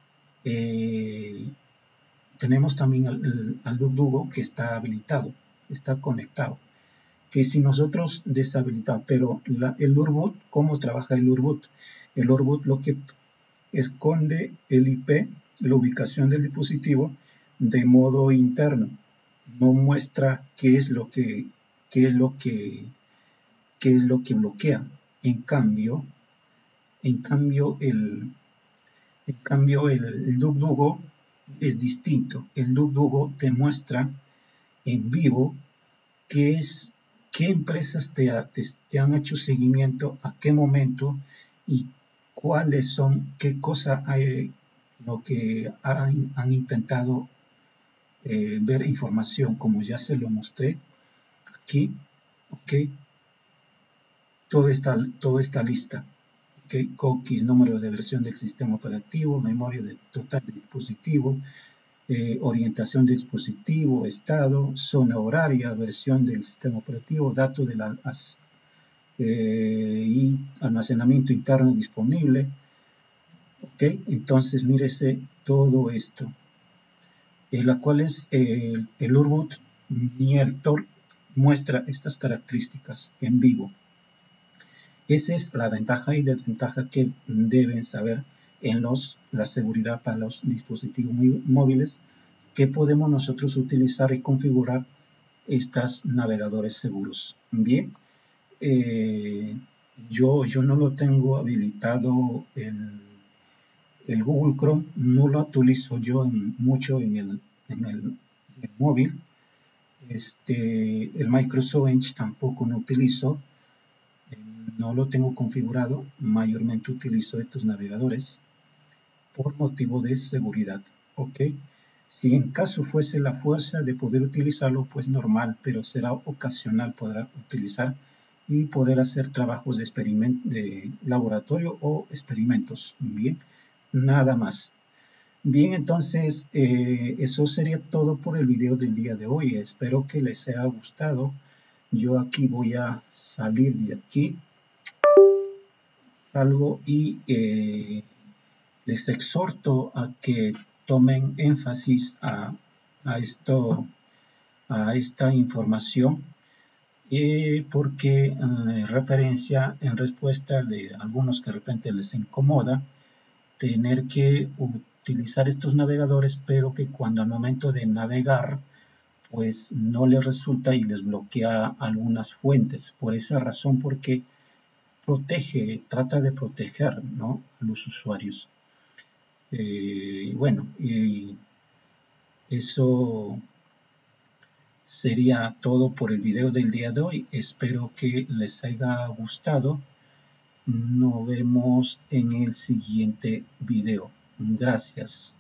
Eh, tenemos también al, al DuckDugo que está habilitado, está conectado. Que si nosotros deshabilitamos, pero la, el URBoot, ¿cómo trabaja el URBoot? El URBoot lo que esconde el I P, la ubicación del dispositivo, de modo interno. No muestra qué es lo que, qué es lo que, qué es lo que bloquea. En cambio, en cambio el, en cambio el, el DuckDugo es distinto. El DuckDugo te muestra en vivo qué es, qué empresas te, te, te han hecho seguimiento, a qué momento y cuáles son, qué cosa hay, lo que han, han intentado eh, ver información, como ya se lo mostré aquí, ok, toda esta, toda esta lista, ok, cookies, número de versión del sistema operativo, memoria de total del dispositivo, eh, orientación del dispositivo, estado, zona horaria, versión del sistema operativo, datos de la eh, y almacenamiento interno disponible. Ok, entonces mírese todo esto, en la cual es eh, el URBoot ni el Tor muestra estas características en vivo. Esa es la ventaja y desventaja que deben saber en los, la seguridad para los dispositivos móviles, que podemos nosotros utilizar y configurar estos navegadores seguros. Bien, eh, yo, yo no lo tengo habilitado el, el Google Chrome, no lo utilizo yo en, mucho en el, en el, el móvil. Este, el Microsoft Edge tampoco lo utilizo, no lo tengo configurado. Mayormente utilizo estos navegadores por motivo de seguridad. Ok, si en caso fuese la fuerza de poder utilizarlo, pues normal, pero será ocasional, podrá utilizar y poder hacer trabajos de, de laboratorio o experimentos. Bien, nada más. Bien, entonces eh, eso sería todo por el video del día de hoy. Espero que les haya gustado. Yo aquí voy a salir de aquí. Salgo y eh, les exhorto a que tomen énfasis a, a, esto, a esta información. Eh, porque en referencia, en respuesta de algunos que de repente les incomoda tener que utilizar estos navegadores, pero que cuando al momento de navegar pues no les resulta y les bloquea algunas fuentes. Por esa razón, porque protege, trata de proteger, ¿no?, a los usuarios. Eh, bueno, y eso sería todo por el video del día de hoy. Espero que les haya gustado. Nos vemos en el siguiente video. Gracias.